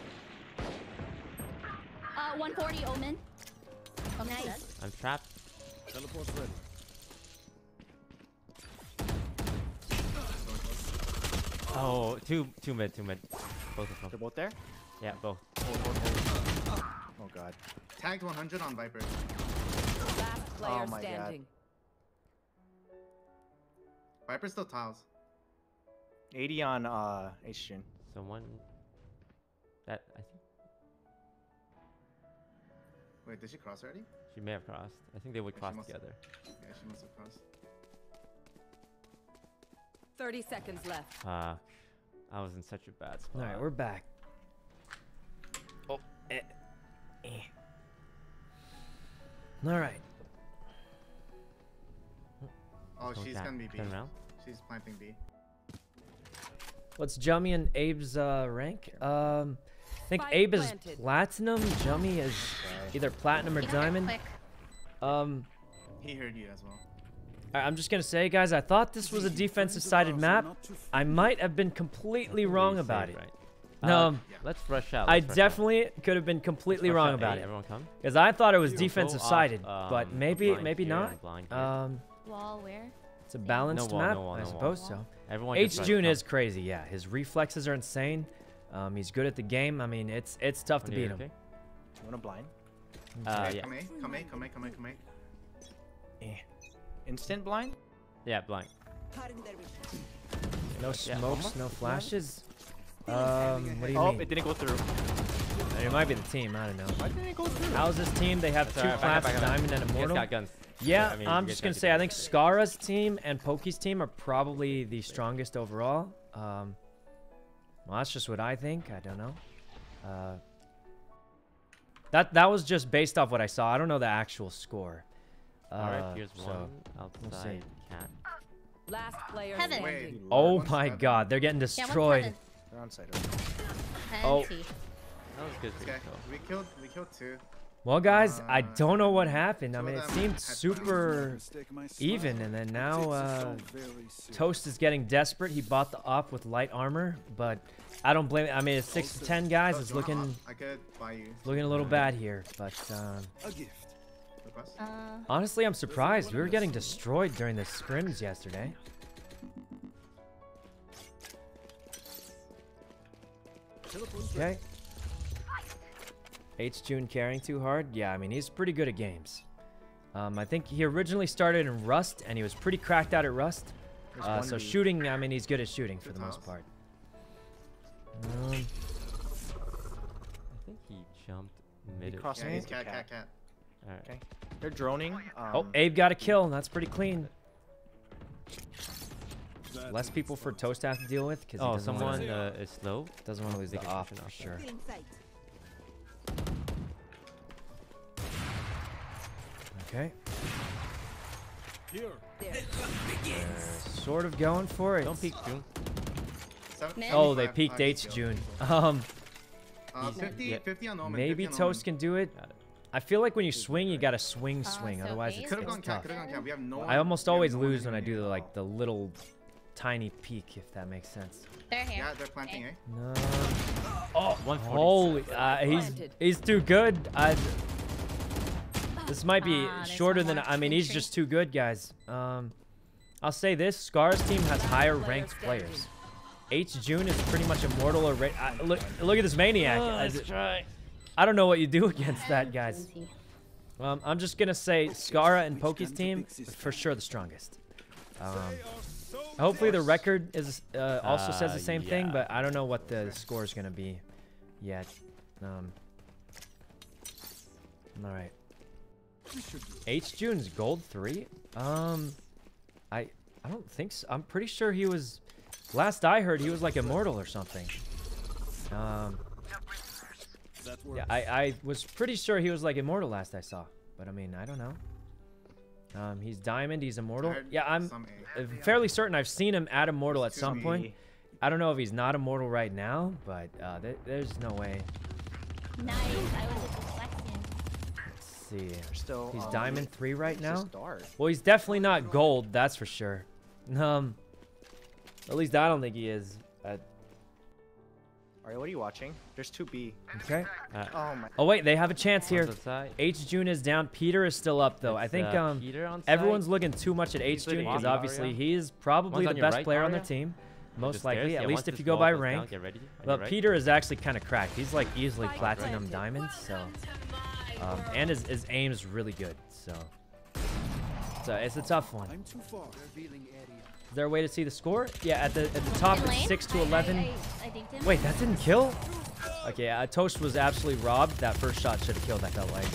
Uh, one forty Omen. Omen Nice. dead. I'm trapped. Teleport's ready. Oh, two, two mid, two mid. Both of They're them. both there. Yeah, both. Oh god. Tagged one hundred on Viper. Last player Oh my God. standing. Viper still tiles. eighty on uh H-Jin. Someone. That I think Wait, did she cross already? she may have crossed. I think they would Yeah, she cross must- together. Yeah, she must have crossed. thirty seconds left. Fuck. I was in such a bad spot. All right, we're back. Oh, eh, eh. All right. Oh, Don't she's tap. gonna be B. Turn around. She's planting B. What's Jummy and Abe's uh, rank? Um, I think Spike Abe is planted. platinum. Jummy is either platinum or He got it diamond. quick. Um, He heard you as well. I- I'm just gonna say, guys, I thought this was a defensive-sided map. I might have been completely wrong Pretty about safe, it. Right? No, Uh, um, let's rush out. I let's rush out. definitely could have been completely Let's rush wrong out. about Hey, it. Everyone come. Because I thought it was We'll go defensive-sided, off, but um, maybe, blind maybe here not. and blind here. Um, Wall where? it's a balanced No wall, map, no wall, I no wall. suppose so. Everyone H just rush, June come. is crazy, yeah. His reflexes are insane. Um, he's good at the game. I mean, it's it's tough to When beat you're him. okay? You want a blind? Uh, yeah. Come A, come A, come A, come A, come A. Instant blind? Yeah, blind. No Yeah, smokes, almost. no flashes. Um, what do you Oh, mean? it didn't go through. It might be the team. I don't know. Why didn't it go through? How's this team? They have That's two alright, back up, classes, back up. Diamond and You guys Immortal. got guns. Yeah, I mean, I'm you just guys gonna got say I guns. think Skara's team and Poki's team are probably the strongest overall. Um, Well, that's just what I think. I don't know. Uh, that that was just based off what I saw. I don't know the actual score. Uh, All right, here's so one we'll outside see. cat. Last player Heaven. standing. Oh One's my seven. God, they're getting Yeah, one's destroyed. heaven. They're on site. Oh. Plenty. That was good for Okay, you, though. we killed we killed two. Well, guys, I Uh, don't know what happened. I two mean, of it them seemed had super even, and then now uh, Toast is getting desperate. He bought the op with light armor, but I don't blame it. I mean, it's six to ten guys. Oh, It's do you want looking up? I could buy you. looking a little bad here, but um, A gift. Request? Uh, honestly, I'm surprised. We were getting destroyed during the scrims yesterday. Okay. H June carrying too hard. Yeah, I mean, he's pretty good at games. Um, I think he originally started in Rust, and he was pretty cracked out at Rust. There's Uh, one so B. shooting, I mean, he's good at shooting for Good the most house. part. Um, I think he jumped mid. crossed Yeah, me. he's cat, cat, cat. Alright. Okay. They're droning. Um, oh, Abe got a kill. That's pretty clean. That Less people for Toast to have to deal with because he Oh, doesn't someone wanna, uh, is slow. doesn't want to lose They the can off push it for off. sure. Okay. Here. They're sort of going for it. Don't peek, June. Seven- Oh, they seventy-five, peaked five H skill. June. Um, Uh, Easy. fifty, Yeah. fifty on Omen. maybe fifty on Toast Omen. can do it. Got it. I feel like when you swing, you gotta swing, Uh, swing. so Otherwise, Abe it's, Could've it's gone cat, tough. could've gone cat. We have no one. I almost we have always no one lose when I hitting do the me. like the little tiny peek, if that makes sense. they're here. Yeah, they're planting, eh? No. Oh, one holy! Uh, he's Planted. he's too good. I. This might be Ah, there's shorter one than more I mean. He's entry. just too good, guys. Um, I'll say this: Scar's team has higher Player ranked standing. players. H June is pretty much immortal already. I, look, look at this maniac. I, Let's try. I don't know what you do against that, guys. Um, I'm just gonna say Scara and Poke's team for sure the strongest. Um, hopefully the record is uh, also says Uh, the same thing, yeah. but I don't know what the score is gonna be yet. Um, all right. H June's gold three. Um, I I don't think so. I'm pretty sure he was. Last I heard, he was like immortal or something. Um. Yeah, I, I was pretty sure he was like immortal last I saw, but I mean, I don't know. Um, he's diamond, he's immortal. Heard Yeah, I'm some A. uh, fairly certain I've seen him at immortal at some Two point. B. I don't know if he's not immortal right now, but uh, there, there's no way. Nice. I was just flexing. Let's see. They're still. He's um, diamond three right it's now. just dark. Well, he's definitely not gold, that's for sure. Um, at least I don't think he is. Uh, Alright, what are you watching? There's two B. okay. Uh, Oh my. Oh wait, they have a chance here. one's outside. H June is down. Peter is still up though. I It's, think uh, um. Peter on Everyone's side. looking too much at H He's looking June because at obviously Aria. he is probably One's the on your best right, player on the Aria. team. The Most stairs. likely, Yeah, at once least if this you go wall by goes down, rank. get ready. On your But right. Peter is actually kind of cracked. He's like easily Spike platinum planted. diamond, so um, and his, his aim is really good. So it's a, it's a tough one. I'm too far. Is there a way to see the score? Yeah, at the at the top In it's lane? six to I- I- eleven. I- I dinked him. Wait, that didn't kill? Okay, uh, Toast was absolutely robbed. That first shot should have killed, I felt like.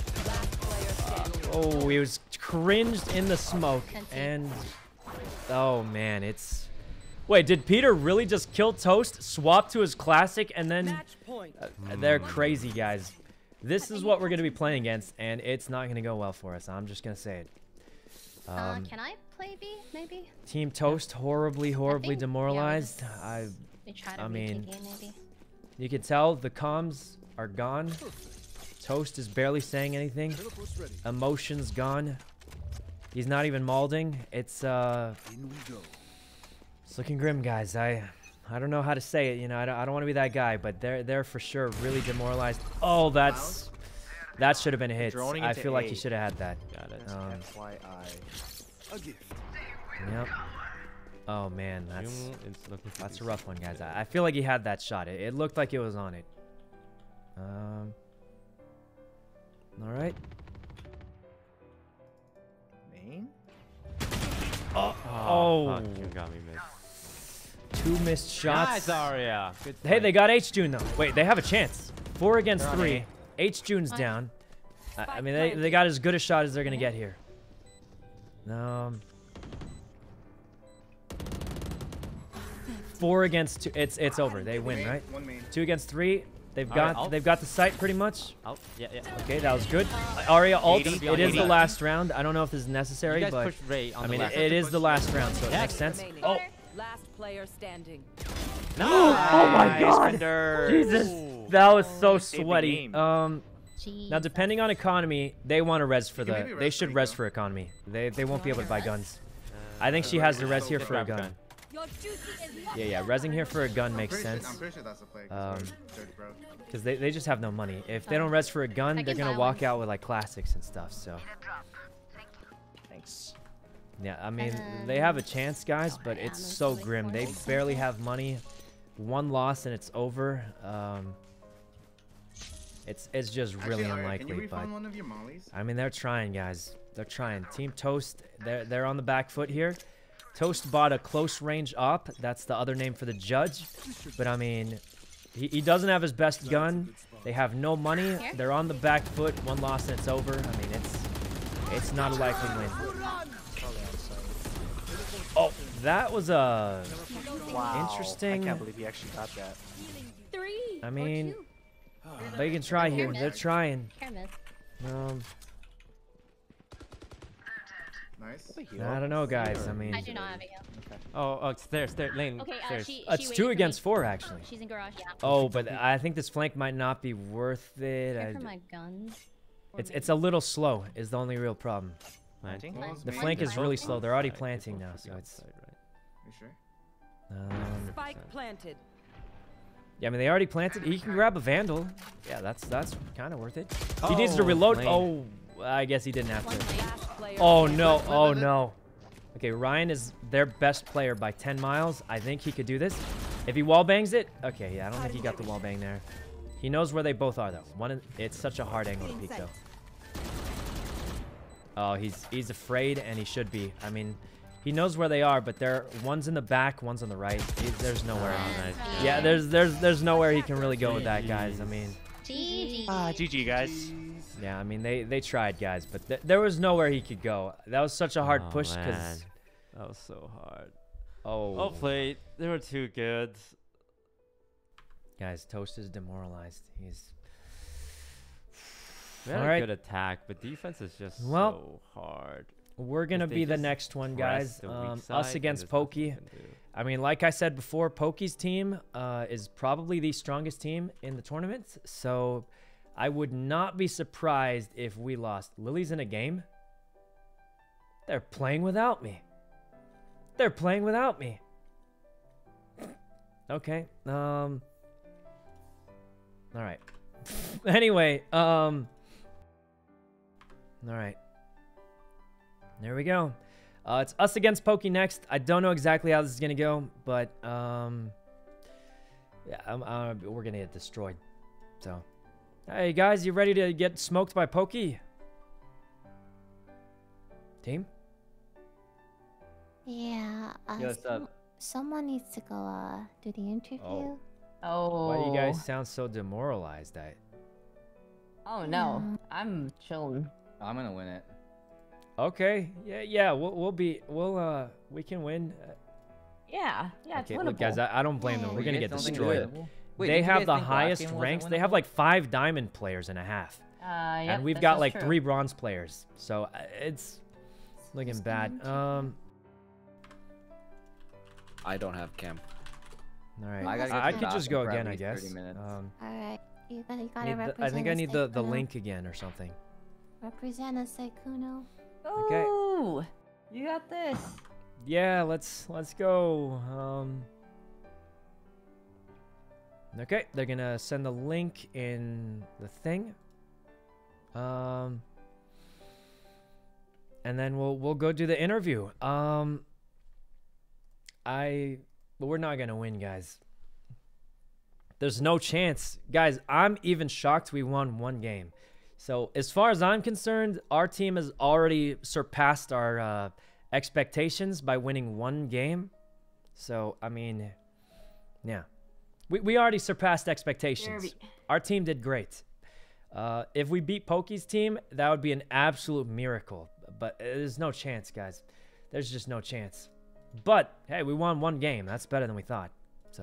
Oh, he was cringed in the smoke. And, oh man, it's... Wait, did Peter really just kill Toast, swap to his classic, and then... Match point. Uh, they're crazy, guys. This is what we're going to be playing against, and it's not going to go well for us. I'm just going to say it. Uh, Um, can I play B, maybe? Team Toast, horribly, horribly think- yeah, demoralized. let's- I... We try to I retake mean- A, maybe. You can tell the comms are gone. Toast is barely saying anything. Emotions gone. He's not even malding. It's uh, In we go. it's looking grim, guys. I, I don't know how to say it. You know, I don't, I don't want to be that guy, but they're they're for sure really demoralized. Oh, that's that should have been a hit. Droning I into feel like A. he should have had that. Got it. Um, F Y I. A gift. Yep. Oh man, that's June is looking for that's a this. rough one, guys. I, I feel like he had that shot. It, it looked like it was on it. Um. All right. Main? Oh, Oh, oh. fuck, you got me, missed. Two missed shots. Nice, Aria. Good Hey, fight. they got H June though. Wait, they have a chance. Four against They're on three. A. H June's Fine. down. I, I mean, they, they got as good a shot as they're gonna get here. Um. four against two. It's it's over. They win, Main, right? One main. Two against three. They've All got right, I'll- they've got the site pretty much. Oh, yeah, yeah. Okay, that was good. Arya ult. eighty, It is the eighty. last round. I don't know if this is You necessary, guys but push Ray on I the mean, left. it, it is the last round, so it Yes. makes sense. Remaining. Oh, Last player standing. no! Oh my Nice, God! Fender. Jesus, Ooh. that was so Saved the sweaty. game. Um, Jeez. now depending on economy, they want to res for You can the. maybe They res should for res eco. for economy. They they won't be able to buy guns. Uh, I think she has the res so here good. for a Grab gun. Your duty is not Yeah, yeah. Resing here for a gun I'm makes pretty sure- sense. I'm pretty sure that's a play. Um, Dirty bro. Because they, they just have no money. If they don't res for a gun, I they're can gonna buy walk one. out with like classics and stuff. So Thanks. yeah, I mean Um, they have a chance, guys, but yeah, it's I'm so assuming grim. They forty barely something. have money. One loss and it's over. Um, it's it's just really Actually, Arya, unlikely. Can you But refund one of your mollies? I mean they're trying, guys. They're trying. Team Toast, they're they're on the back foot here. Toast bought a close range op. That's the other name for the judge. But I mean, he, he doesn't have his best gun. They have no money. Here? They're on the back foot. One loss and it's over. I mean, it's it's not a likely win. Oh, that was a. Wow. Interesting. I can't believe he actually got that. Three. I or mean, two. they can try here. Here, They're miss. trying. Here, miss. Um, Nice. I don't know, guys. I mean, I do not have it yet. Oh, oh, stairs, stairs, lane, Okay, uh, stairs. she, she it's waited two for against me. four actually. She's in garage. Yeah. Oh, but I think this flank might not be worth it. Here I, for my guns. Or it's maybe- it's a little slow. Is the only real problem. Planting? What was The main? flank is Planting. really slow. They're already Right, planting people now, should be so it's. outside, right? You sure? Um, Spike planted. yeah, I mean they already planted. He can grab a vandal. Yeah, that's that's kind of worth it. He needs to Oh, reload. lane. Oh, I guess he didn't have One to. lane. Last player Oh standing. no! Oh no! Okay, Ryan is their best player by ten miles. I think he could do this. If he wall bangs it, okay. Yeah, I don't think he got the wall bang there. He knows where they both are though. One, in, it's such a hard angle to peek though. Oh, he's he's afraid, and he should be. I mean, he knows where they are, but they're one's in the back, one's on the right. He, there's nowhere. Oh, nice. Yeah, there's there's there's nowhere he can really go with that, guys. I mean, G G. Ah, G G, guys. yeah, I mean they they tried, guys, but th there was nowhere he could go. That was such a hard Oh, push man. because That was so hard. oh, Hopefully, they were too good. guys, Toast is demoralized. He's We had All a right. good attack, but defense is just Well, so hard. we're gonna If they be the just next one, press guys. the weak Um, side, us then against there's nothing Pokey. you can do. I mean, like I said before, Pokey's team uh, is probably the strongest team in the tournament. So I would not be surprised if we lost. Lily's in a game. They're playing without me. They're playing without me. Okay. Um. All right. Anyway. Um. All right. There we go. Uh, it's us against Pokey next. I don't know exactly how this is gonna go, but um, yeah, I'm, uh, we're gonna get destroyed. So, hey guys, you ready to get smoked by Pokey? Team? Yeah. Uh, Yo, what's some- up? Someone needs to go uh, do the interview. Oh. Oh. Why do you guys sound so demoralized? I. Oh no, I'm chilling. I'm gonna win it. Okay. Yeah. Yeah. We'll we'll be we'll uh we can win. Uh, Yeah, yeah, it's okay. winnable. Look, guys, I, I don't blame them. Yeah. We're You gonna guys get don't think destroyed. it's winnable? Wait, They did you have guys the think last highest game wasn't ranks. They have winnable? like five diamond players and a half. Uh, yep, and we've this got is like true. three bronze players, so uh, it's looking Who's bad. going Um, I don't have camp. all right, I I, gotta I, get to could the just go bathroom for at again, I least guess. thirty minutes. Um, All right. You gotta, you gotta need the- represent. I think I a need the the Sykkuno. link again or something. Represent a Sykkuno. Okay. Ooh, you got this. Yeah, let's let's go. Um, okay, they're gonna send the link in the thing. Um, and then we'll we'll go do the interview. Um, I, but we're not gonna win, guys. There's no chance, guys. I'm even shocked we won one game. So as far as I'm concerned, our team has already surpassed our uh, expectations by winning one game. So I mean, yeah, we we already surpassed expectations. Derby. Our team did great. Uh, if we beat Pokey's team, that would be an absolute miracle. But there's no chance, guys. There's just no chance. But hey, we won one game. That's better than we thought. So,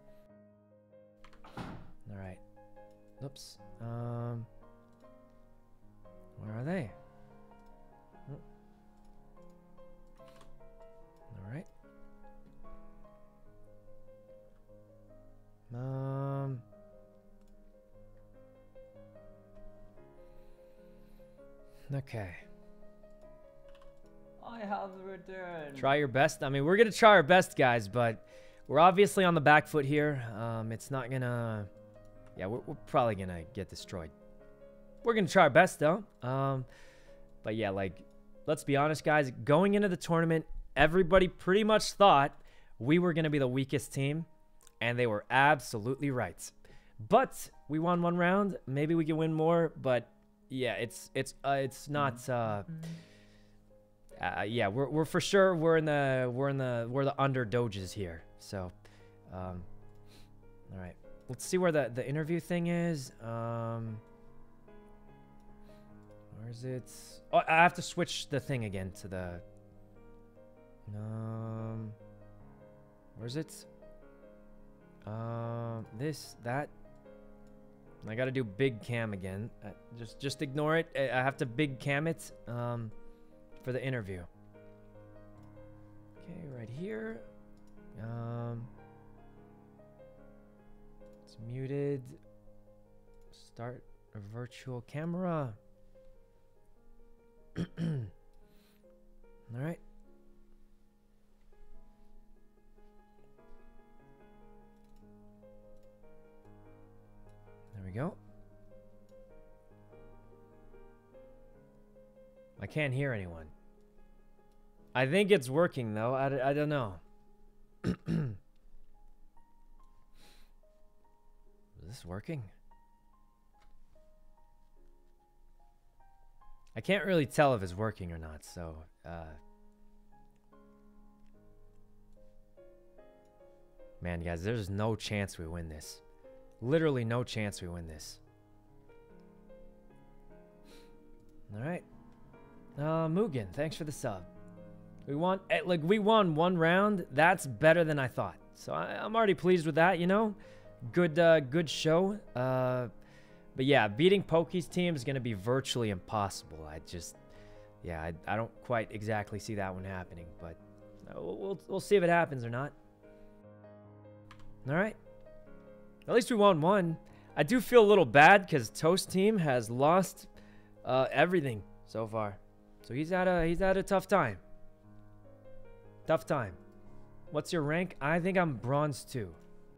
all right. Oops. Um, where are they? Oh. All right. Um. Okay. I have returned. Try your best. I mean, we're gonna try our best, guys, but we're obviously on the back foot here. Um, it's not gonna. Yeah, we're, we're probably gonna get destroyed. We're gonna try our best, though. Um, but yeah, like, let's be honest, guys. Going into the tournament, everybody pretty much thought we were gonna be the weakest team, and they were absolutely right. But we won one round. Maybe we can win more, but yeah, it's it's uh, it's not. Uh, uh, yeah, we're we're for sure we're in the we're in the we're the underdoges here. So, um, all right. Let's see where the, the interview thing is. Um, where is it? Oh, I have to switch the thing again to the... Um, where is it? Um, this, that. I gotta do big cam again. Uh, just just ignore it. I have to big cam it um, for the interview. Okay, right here. Um... It's muted. Start a virtual camera. All right. There we go. I can't hear anyone. I think it's working though. I, I don't know. Is this working? I can't really tell if it's working or not, so uh man, guys, there's no chance we win this. Literally no chance we win this. All right. Uh Mugen, thanks for the sub. We won like we won one round. That's better than I thought. So I, I'm already pleased with that, you know? Good, uh, good show. Uh, but yeah, beating Pokey's team is going to be virtually impossible. I just, yeah, I, I don't quite exactly see that one happening, but uh, we'll, we'll, we'll see if it happens or not. All right. At least we won one. I do feel a little bad because Toast team has lost uh, everything so far. So he's had a, he's had a tough time. Tough time. What's your rank? I think I'm bronze two.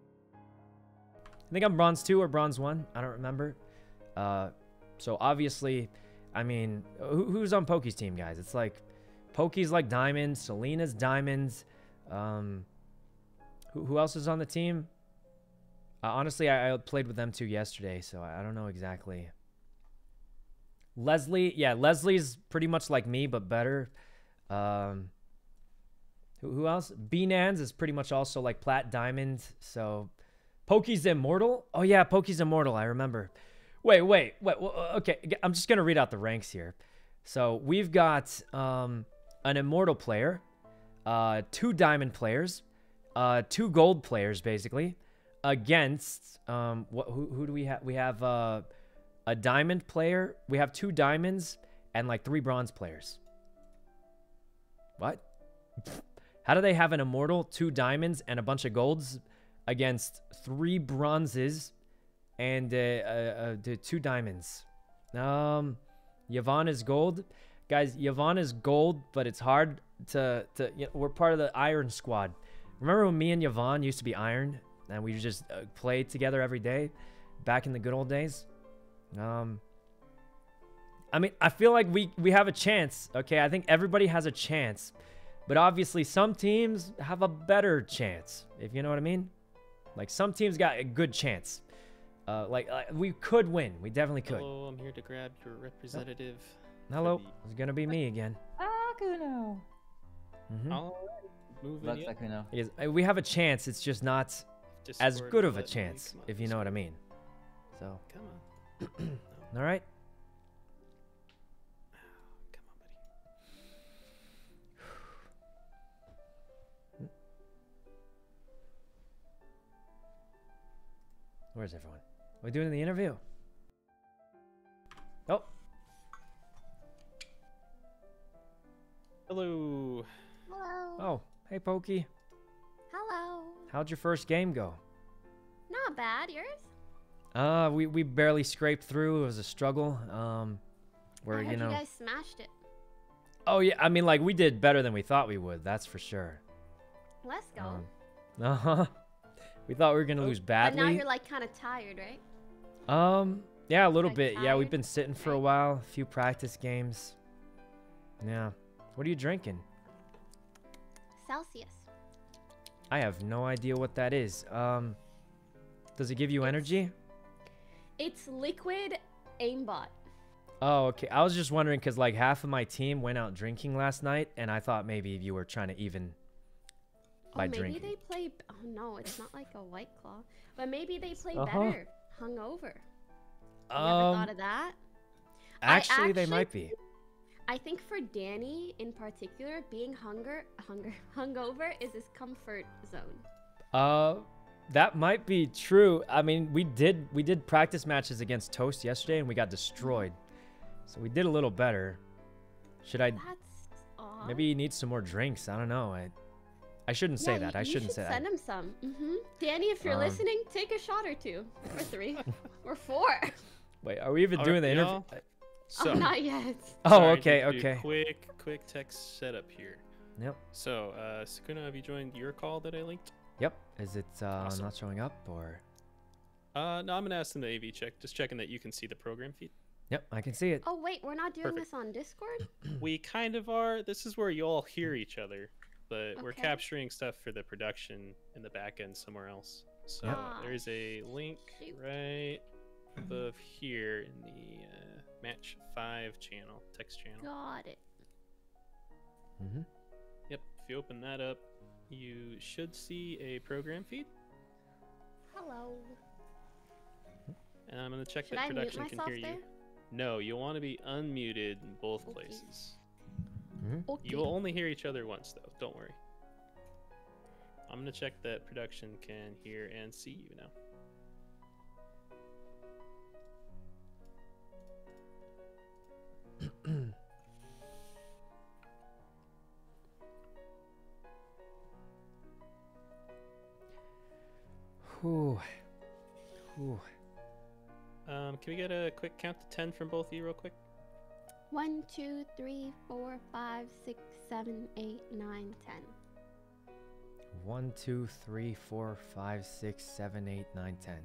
I think I'm bronze two or bronze one. I don't remember. Uh, so obviously, I mean, who, who's on Pokey's team, guys? It's like, Pokey's like diamonds. Selena's diamonds. Um, who, who else is on the team? Uh, honestly, I, I played with them too yesterday, so I, I don't know exactly. Leslie, yeah, Leslie's pretty much like me, but better. Um, who, who else? B-Nans is pretty much also like plat diamond, so... Pokey's immortal? Oh yeah, Pokey's immortal, I remember. Wait, wait, wait, okay, I'm just gonna read out the ranks here. So we've got um, an immortal player, uh, two diamond players, uh, two gold players, basically, against, um, what, who, who do we have? We have uh, a diamond player, we have two diamonds, and like three bronze players. What? How do they have an immortal, two diamonds, and a bunch of golds against three bronzes and uh, uh, uh, two diamonds? Um, Yvonne is gold. Guys, Yvonne is gold, but it's hard to... to you know, we're part of the Iron Squad. Remember when me and Yvonne used to be Iron? And we just uh, played together every day back in the good old days? Um, I mean, I feel like we, we have a chance, okay? I think everybody has a chance. But obviously, some teams have a better chance, if you know what I mean. Like, some teams got a good chance. Uh, like, uh, we could win. We definitely could. Hello, I'm here to grab your representative. Oh. Hello. It's going to be me again. Sykkuno. Mm-hmm. All right. Moving Sykkuno. Yes, we have a chance. It's just not Discord as good of a let me chance, come on, if you know what I mean. So. Come on. All right. Come on, buddy. Where's everyone? What are we doing in the interview? Oh. Hello. Hello. Oh, hey, Pokey. Hello. How'd your first game go? Not bad. Yours? Uh, we, we barely scraped through. It was a struggle. Um, where, I heard you know... you guys smashed it. Oh, yeah. I mean, like, we did better than we thought we would. That's for sure. Let's go. Um, uh-huh. We thought we were going to lose badly. But now you're, like, kind of tired, right? Um, yeah, a little Like bit. Yeah, we've tired, been sitting for a while. A few practice games. Yeah. What are you drinking? Celsius. I have no idea what that is. Um, does it give you energy? It's liquid aimbot. Oh, okay. I was just wondering because, like, half of my team went out drinking last night, and I thought maybe you were trying to even by oh, maybe drinking. they play... Oh, no, it's not like a White Claw. But maybe they play Uh-huh. better hungover. You Um, ever thought of that? I Actually, they might be. I think for Danny in particular, being hunger, hunger, hungover is his comfort zone. Uh, that might be true. I mean, we did we did practice matches against Toast yesterday, and we got destroyed. So we did a little better. Should I? That's odd. Maybe he needs some more drinks. I don't know. I I shouldn't say Yeah, that. you- I you shouldn't should say send that. him some. Mm-hmm. Danny, if you're Um, listening, take a shot or two, or three, or four. Wait, are we even All doing right, the interview? y'all. Oh, not yet. Oh, Sorry, okay, just do okay. Quick, quick text setup here. Yep. So, uh, Sykkuno, have you joined your call that I linked? Yep. Is it uh, Awesome. not showing up or? Uh, no, I'm gonna ask them to A V check. Just checking that you can see the program feed. Yep, I can see it. Oh wait, we're not doing Perfect. this on Discord. We kind of are. This is where you all hear each other, but we're Okay. capturing stuff for the production in the back end somewhere else. So Yep. there's a link Shoot. right above here in the uh, match five channel, text channel. Got it. Mm-hmm. Yep. If you open that up, you should see a program feed, Hello. and I'm gonna check Should that I mute production can myself hear there? you. No, you'll want to be unmuted in both Okay. places. Mm-hmm. Okay. You will only hear each other once, though. Don't worry. I'm gonna check that production can hear and see you now. Whew. Whew. Um, can we get a quick count to ten from both of you, real quick? One, two, three, four, five, six, seven, eight, nine, ten. One, two, three, four, five, six, seven, eight, nine, ten.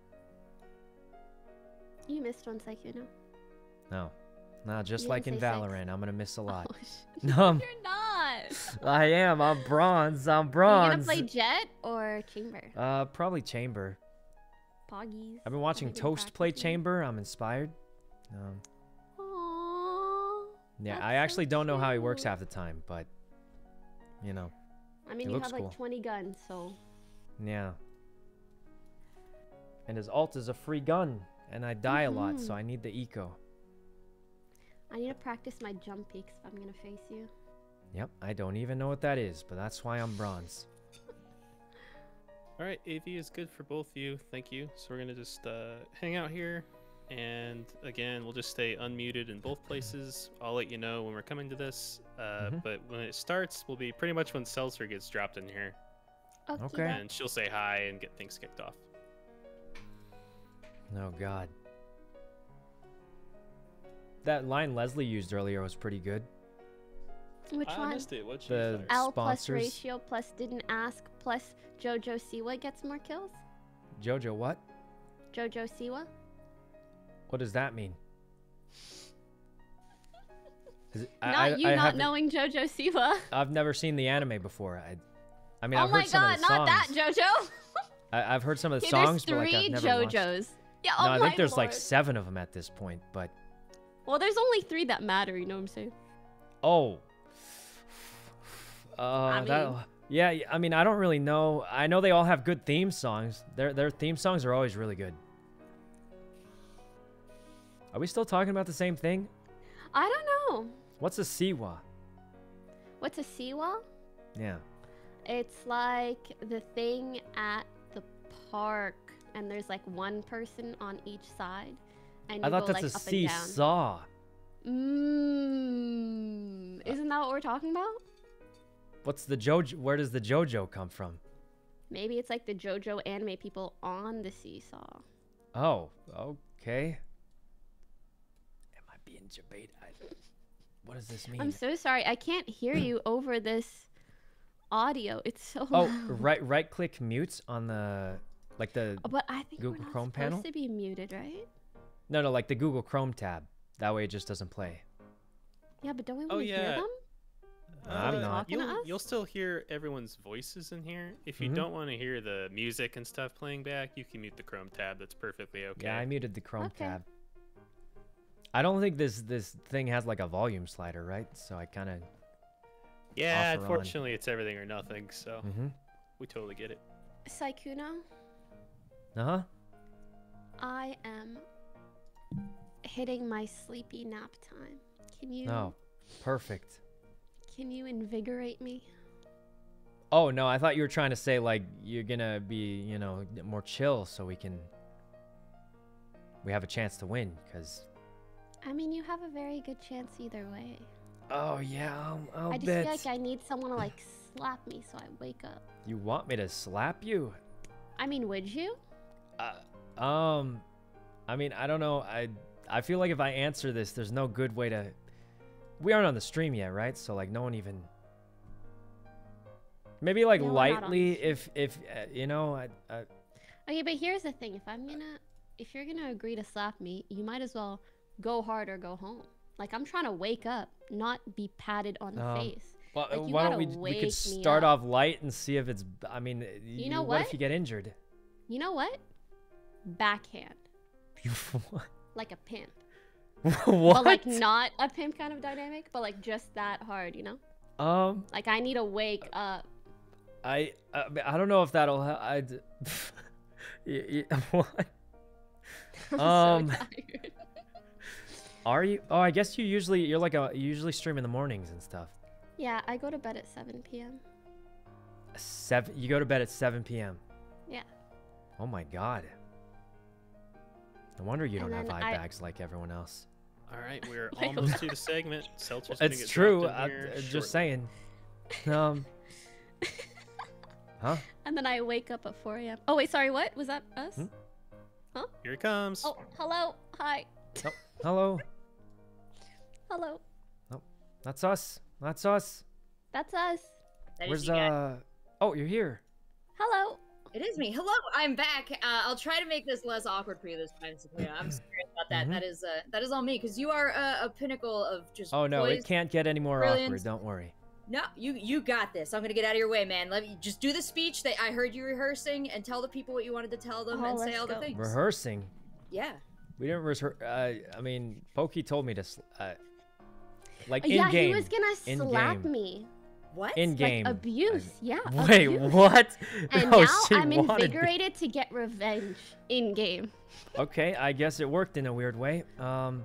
You missed one, Sykkuno. No. No, just You like didn't in say six. Valorant, I'm gonna miss a lot. Oh, sh- No, no, I'm- you're not. I am. I'm bronze. I'm Are you bronze. gonna play Jet or Chamber? Uh, probably Chamber. Poggies. I've been watching I've been Toast play practicing. Chamber. I'm inspired. Um, Aww. yeah, That's I so actually don't know how he works cute. half the time, but you know, I mean, It you looks have cool. like twenty guns, so. yeah. And his ult is a free gun, and I die a lot, so Mhm. I need the eco. I need to practice my jump peaks if I'm gonna face you. Yep, I don't even know what that is, but that's why I'm bronze. All right, A V is good for both of you. Thank you. So we're gonna just uh, hang out here, and again, we'll just stay unmuted in both places. I'll let you know when we're coming to this, uh, Mhm. but when it starts, will be pretty much when Seltzer gets dropped in here, Okay. and she'll say hi and get things kicked off. Oh God. That line Leslie used earlier was pretty good. Which I one? missed it. What's The your L plus sponsors. ratio plus didn't ask plus Jojo Siwa gets more kills? Jojo, what? Jojo Siwa? What does that mean? Is it, I- Not I, you I not haven't- knowing Jojo Siwa. I've never seen the anime before. I, I mean, Oh I've my heard some god, of the not songs. that Jojo! I, I've heard some of the Okay, songs, there's but like three I've never watched. JoJos. Yeah, No, oh I my think there's like lord. seven of them at this point. But Well, there's only three that matter, you know what I'm saying? oh, uh, that mean- yeah. y- I mean, I don't really know. I know they all have good theme songs. Their their theme songs are always really good. Are we still talking about the same thing? I don't know. What's a Siwa? What's a Siwa? Yeah. It's like the thing at the park and there's like one person on each side, and you I thought go that's like a up and down. seesaw. Mmm. Isn't that what we're talking about? What's the JoJo? Where does the JoJo come from? Maybe it's like the JoJo anime people on the seesaw. Oh, okay. Am I being debate? I, what does this mean? I'm so sorry. I can't hear you over this audio. It's so Oh, loud. right, right click mute on the, like the But I think Google we're not Chrome supposed panel. to be muted, right? No, no, like the Google Chrome tab. That way it just doesn't play. Yeah, but don't we Oh want to hear yeah. them? I'm Uh, not. You'll, to us? you'll still hear everyone's voices in here. If you Mhm. don't want to hear the music and stuff playing back, you can mute the Chrome tab. That's perfectly okay. Yeah, I muted the Chrome Okay. tab. I don't think this this thing has like a volume slider, right? So I kind of. Yeah, off or on. unfortunately, it's everything or nothing. So Mhm. we totally get it. Sykkuno, Uh huh. I am hitting my sleepy nap time. Can you Oh, perfect. can you invigorate me? Oh no, I thought you were trying to say like you're gonna be, you know, more chill so we can. We have a chance to win, cause. I mean, you have a very good chance either way. Oh yeah, I'll, I'll I just bet. feel like I need someone to like slap me so I wake up. You want me to slap you? I mean, would you? Uh, um, I mean, I don't know. I I feel like if I answer this, there's no good way to. We aren't on the stream yet, right? So like, no one even. Maybe like Yeah, we're not on lightly, the stream. if if uh, you know, I, I Okay, but here's the thing: if I'm gonna, if you're gonna agree to slap me, you might as well go hard or go home. Like I'm trying to wake up, not be patted on the Um, face. Well, Like, you why don't gotta we? We wake could me start up. off light and see if it's. I mean, you, know what? what? if you get injured? You know what? Backhand, what? like a pimp. What? But like not a pimp kind of dynamic, but like just that hard, you know? Um, Like I need to wake up. I I, mean, I don't know if that'll. help. I. d- Y- y- what? I'm Um, so tired. Are you? Oh, I guess you usually you're like a you usually stream in the mornings and stuff. Yeah, I go to bed at seven p m Seven. You go to bed at seven p m Yeah. Oh my god. No wonder you don't And have then eye I- bags like everyone else. All right, we're Wait, almost what? to the segment. Seltzer's gonna It's get true. dropped in I, here uh, just shortly. saying. Um. Huh? And then I wake up at four a m Oh wait, sorry, what? Was that us? Hmm? Huh? Here it comes. Oh, hello. Hi. Oh, hello. Hello. Oh, that's us. That's us. That's us. That is Where's you guys. uh? Oh, you're here. Hello. It is me. Hello, I'm back. Uh, I'll try to make this less awkward for you this time, Sykkuno. I'm sorry about that. Mhm. That is uh, that is all me, because you are uh, a pinnacle of just. Oh no, poise. it can't get any more brilliance. awkward. Don't worry. No, you you got this. I'm gonna get out of your way, man. Let me just do the speech that I heard you rehearsing, and tell the people what you wanted to tell them, Oh, and say let's all the go. things. Rehearsing. Yeah. We didn't rehearse. Uh, I mean, Pokey told me to. sl- Uh, like in yeah, game. he was gonna in slap game. me. What? In game. Like abuse. Yeah. Wait, abuse. what? And No, now she I'm wanted me- invigorated to get revenge in game. Okay, I guess it worked in a weird way. Um,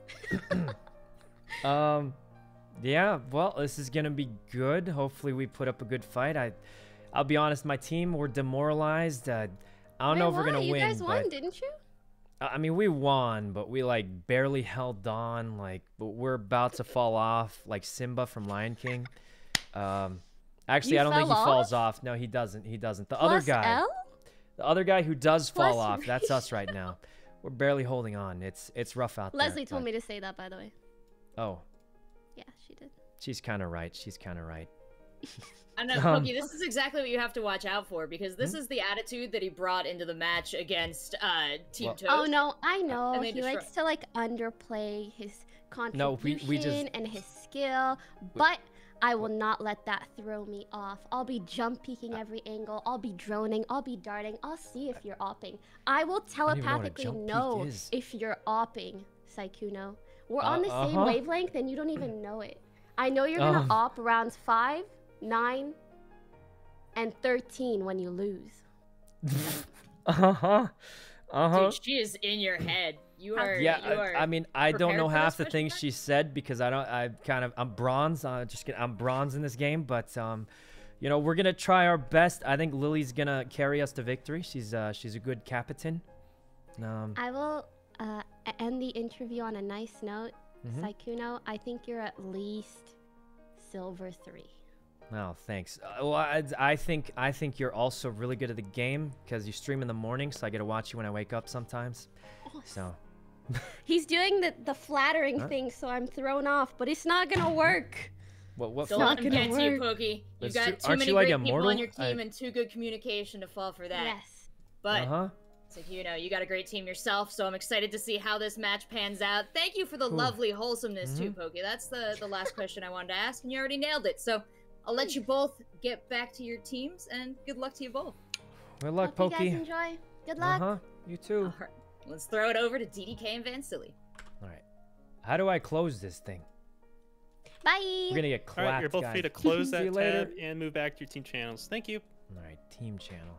um, yeah. Well, this is gonna be good. Hopefully, we put up a good fight. I, I'll be honest. My team were demoralized. Uh, I don't Wait, know if we're why? gonna you win. guys won, but, didn't you? I mean, we won, but we like barely held on. Like, but we're about to fall off, like Simba from Lion King. Um, actually, You I don't think he fell falls off. No, he doesn't. He doesn't. The other Plus guy. L? The other guy who does fall Plus off, that's us right now. We're barely holding on. It's it's rough out there. Leslie told but- me to say that, by the way. Oh, Yeah, she did. she's kind of right. She's kind of right. I know, Um, Pokey, this is exactly what you have to watch out for, because this is the attitude that he brought into the match against uh, Team Well- Toast. Oh no, I know. And they He destroy- likes to like underplay his No, we- contribution we just- and his skill, but I will not let that throw me off. I'll be jump peeking every angle. I'll be droning. I'll be darting. I'll see if you're opping. I will don't even know what a telepathically jump peek know is. if you're opping, Sykkuno. We're Uh, on the same uh-huh. wavelength, and you don't even know it. I know you're gonna Um. op rounds five, nine, and thirteen when you lose. Uh huh. Uh huh. Dude, she is in your head. You are. Yeah, you are I, I mean, I don't prepared know for half this the question things mark? she said because I don't. I kind of I'm bronze. Uh, just kidding. I'm bronze in this game, but um, you know, we're gonna try our best. I think Lily's gonna carry us to victory. She's uh, she's a good captain. Um, I will uh, end the interview on a nice note. Mhm. Sykkuno, I think you're at least silver three. Oh, thanks. Uh, well, I, I think I think you're also really good at the game because you stream in the morning, so I get to watch you when I wake up sometimes. So. He's doing the the flattering Huh? thing, so I'm thrown off. But it's not gonna work. What? What? Don't Not let him gonna get to you, work. Pokey. You've That's got true. too Aren't many you, like, great people immortal? on your team I- and too good communication to fall for that. Yes. But Uh-huh. so you know, you got a great team yourself, so I'm excited to see how this match pans out. Thank you for the Ooh. lovely wholesomeness too, Mhm. Pokey. That's the the last question I wanted to ask, and you already nailed it. So I'll let you both get back to your teams, and good luck to you both. Good luck, Hope Pokey. you guys enjoy. Good luck. Uh huh. You too. All right, let's throw it over to D D K and Van Silly. All right. How do I close this thing? Bye. We're gonna get All clapped, right, you're both guys. free to close See that you later. tab and move back to your team channels. Thank you. All right, team channel.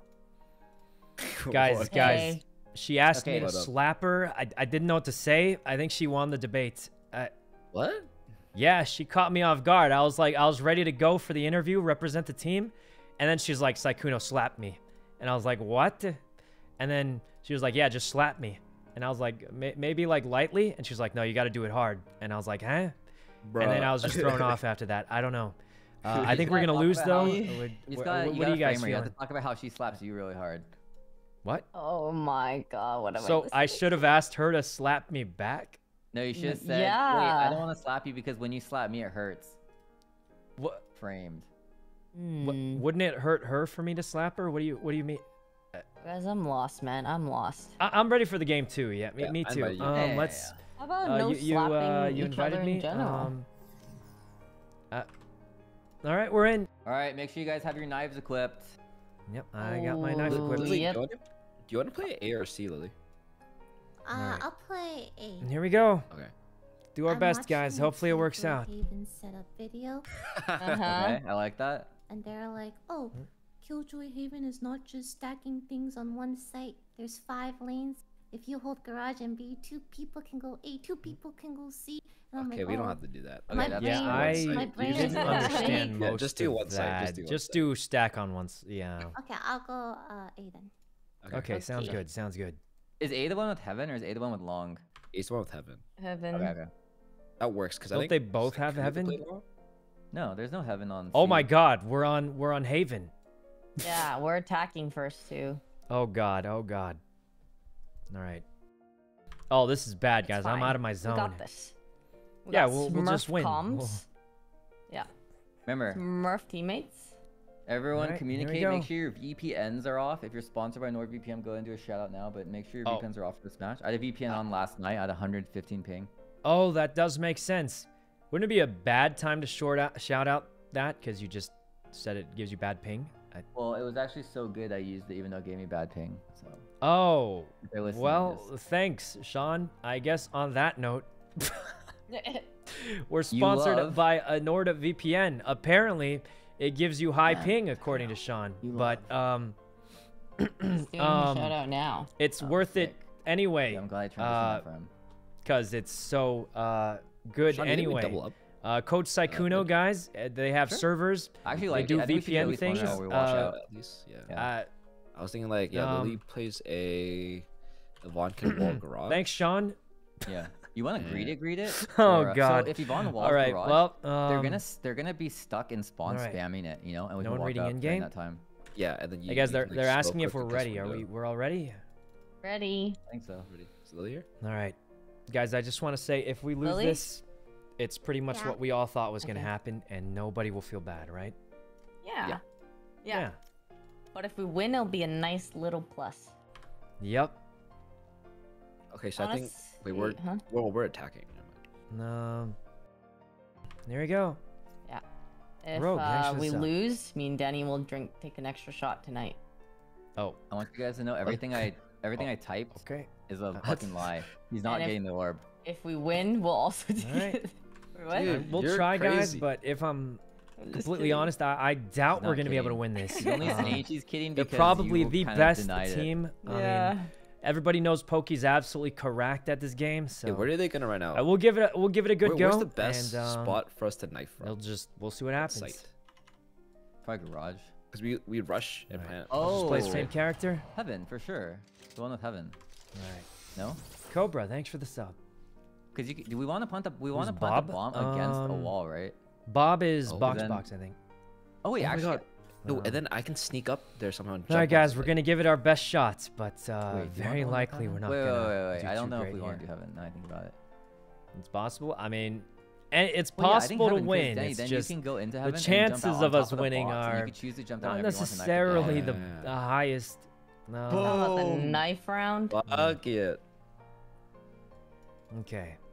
Guys, What? guys, Hey. she asked Okay. me to What up? slap her. I, I didn't know what to say. I think she won the debate. Uh, What? yeah, she caught me off guard. I was like, I was ready to go for the interview, represent the team, and then she's like, Sykkuno slapped me, and I was like, what? And then she was like, yeah, just slap me, and I was like, "May- maybe like lightly, and she's like, no, you got to do it hard, and I was like, huh? Bruh. And then I was just thrown off after that. I don't know. Uh, I You think we're gotta gonna talk lose about though. how- Would- You what, just gotta, what you are gotta you guys frame her. You have feeling? to talk about how she slaps you really hard. What? Oh my god, what am So I I should have asked her to slap me back. No, you should have Mm, said, wait, yeah. I don't want to slap you because when you slap me, it hurts. What? Framed. What, wouldn't it hurt her for me to slap her? What do you What do you mean? Guys, I'm lost, man. I'm lost. I, I'm ready for the game too. Yeah, me, Yeah, me I too. invite you. Um, Yeah, yeah, let's. How about Uh, no you you, slapping uh, you each invited other me. in general? Um, uh, all right, we're in. All right, make sure you guys have your knives equipped. Yep, I got my knife Ooh, equipped. Lily, Yep. do, you want to, do you want to play A or C, Lily? Uh, Alright. I'll play a. And here we go. Okay. Do our I'm best, guys. watching Hopefully it a works out. Haven setup video, Uh-huh. Okay, I like that. and they're like, "Oh, Hmm? Killjoy Haven is not just stacking things on one site. There's five lanes. If you hold garage and B, two people can go A, two people can go C." And I'm Okay, like, we don't "Oh, have to do that. My Okay, that's Yeah, brain- I my you brain didn't is not understand big. Yeah, most just do of one side, that. just do one Just side. do stack on one. s- Yeah. Okay, I'll go uh, A then." Okay, sounds Okay. good. Sounds good. Is A the one with heaven or is A the one with long? Ace one with heaven. Heaven. Okay, okay. That works because I Don't think they both have Sykkuno heaven? played well. No, there's no heaven on. Oh C. my God, we're on we're on Haven. Yeah, we're attacking first too. Oh God, oh God. All right. Oh, this is bad, It's guys. I'm fine. out of my We zone. got this. We Yeah, got we'll- we'll just Smurf win. Comms. We'll- Yeah. Remember, Smurf teammates. everyone Alright, here we communicate. go. Make sure your V P Ns are off. If you're sponsored by NordVPN, go ahead and do a shout out now. But make sure your Oh. V P Ns are off for this match. I had a V P N on last night at one hundred fifteen ping. Oh, that does make sense. Wouldn't it be a bad time to short out, shout out that because you just said it gives you bad ping? I... Well, it was actually so good I used it even though it gave me bad ping. So. Oh, If they're listening to well, this. thanks, Sean. I guess on that note, we're You sponsored love- by a NordVPN. Apparently, it gives you high Yeah. ping according to Sean. You But um, He's doing a um, shout out now. it's Oh, worth it sick. anyway. Yeah, I'm glad I transitioned uh, that for him. because it's so uh, good Sean, you think we anyway. double up? Uh, Code Sykkuno, good. guys, uh, they have Sure. servers. I actually they like do it. I think we should do at V P N least one things. show where we uh, watch Shout out. out at least, yeah. Yeah. Uh, I was thinking like, yeah, Lily Um, plays a Yvonne can wall garage. thanks, Sean. Yeah. You want to greet it, greet it? Oh, Or, uh, God. So if Yvonne walls All right, garage, well, they're um, gonna s- they're gonna be stuck in spawn all right. spamming it, you know, and we No can one walk reading up in during game? that time. Yeah, and then you. Hey guys, you they're can, they're like, asking scroll if we're quick at this ready. Are we? window. We're all ready? Ready. I think so. Ready? Is Lily here? All right, guys. I just want to say, if we lose Lily? this, it's pretty much Yeah. what we all thought was gonna Okay. happen, and nobody will feel bad, right? Yeah. Yeah. Yeah. But if we win, it'll be a nice little plus. Yep. Okay, so I think wait, we're Honestly, huh? well, we're attacking. Um. There we go. Yeah. If Rogue, thanks uh, for the we sub. lose, me and Danny will drink, take an extra shot tonight. Oh. I want you guys to know everything I everything I typed Okay. is a What? fucking lie. He's not And if- getting the orb. If we win, we'll also do All right. it. What? Dude, We'll you're try, guys. crazy. But if I'm I'm just completely kidding. honest, I, I doubt He's we're not gonna be able to kidding. win this. He's only Um, saying he's kidding They're because probably you the kind of best denied it. team. I Yeah. mean, everybody knows Pokey's absolutely correct at this game, so Yeah, where are they gonna run out? I will give it. A, we'll give it a good Where- go. Where's the best and, um, spot for us to knife They'll from? just. We'll see what happens. Site. Probably garage. Because we we rush and plant. Oh, Just play the same character. Heaven for sure. The one with heaven. Right. No. Cobra, thanks for the sub. Because you do we want to plant the we want to Who's plant the Bob? bomb against a Um, wall, right? Bob is Oh, box then- box, I think. Oh wait, Oh my actually. god. No, and then I can sneak up there somehow. And All right, jump guys, onto we're it. gonna give it our best shots, but uh, Wait, do you very want to likely heaven? we're not wait, gonna. Wait, wait, wait. do I don't too know if great we want to here. do heaven. Now I think about it. It's possible. I mean, and it's Well, yeah, I think possible heaven, to 'cause win. Then, It's then just you can go into the heaven and jump chances out on of top us of the winning boss, and are you can choose to jump down not every once and that could necessarily die. the, Yeah. the highest. No. How about the Boom. knife round? Fuck it. Okay.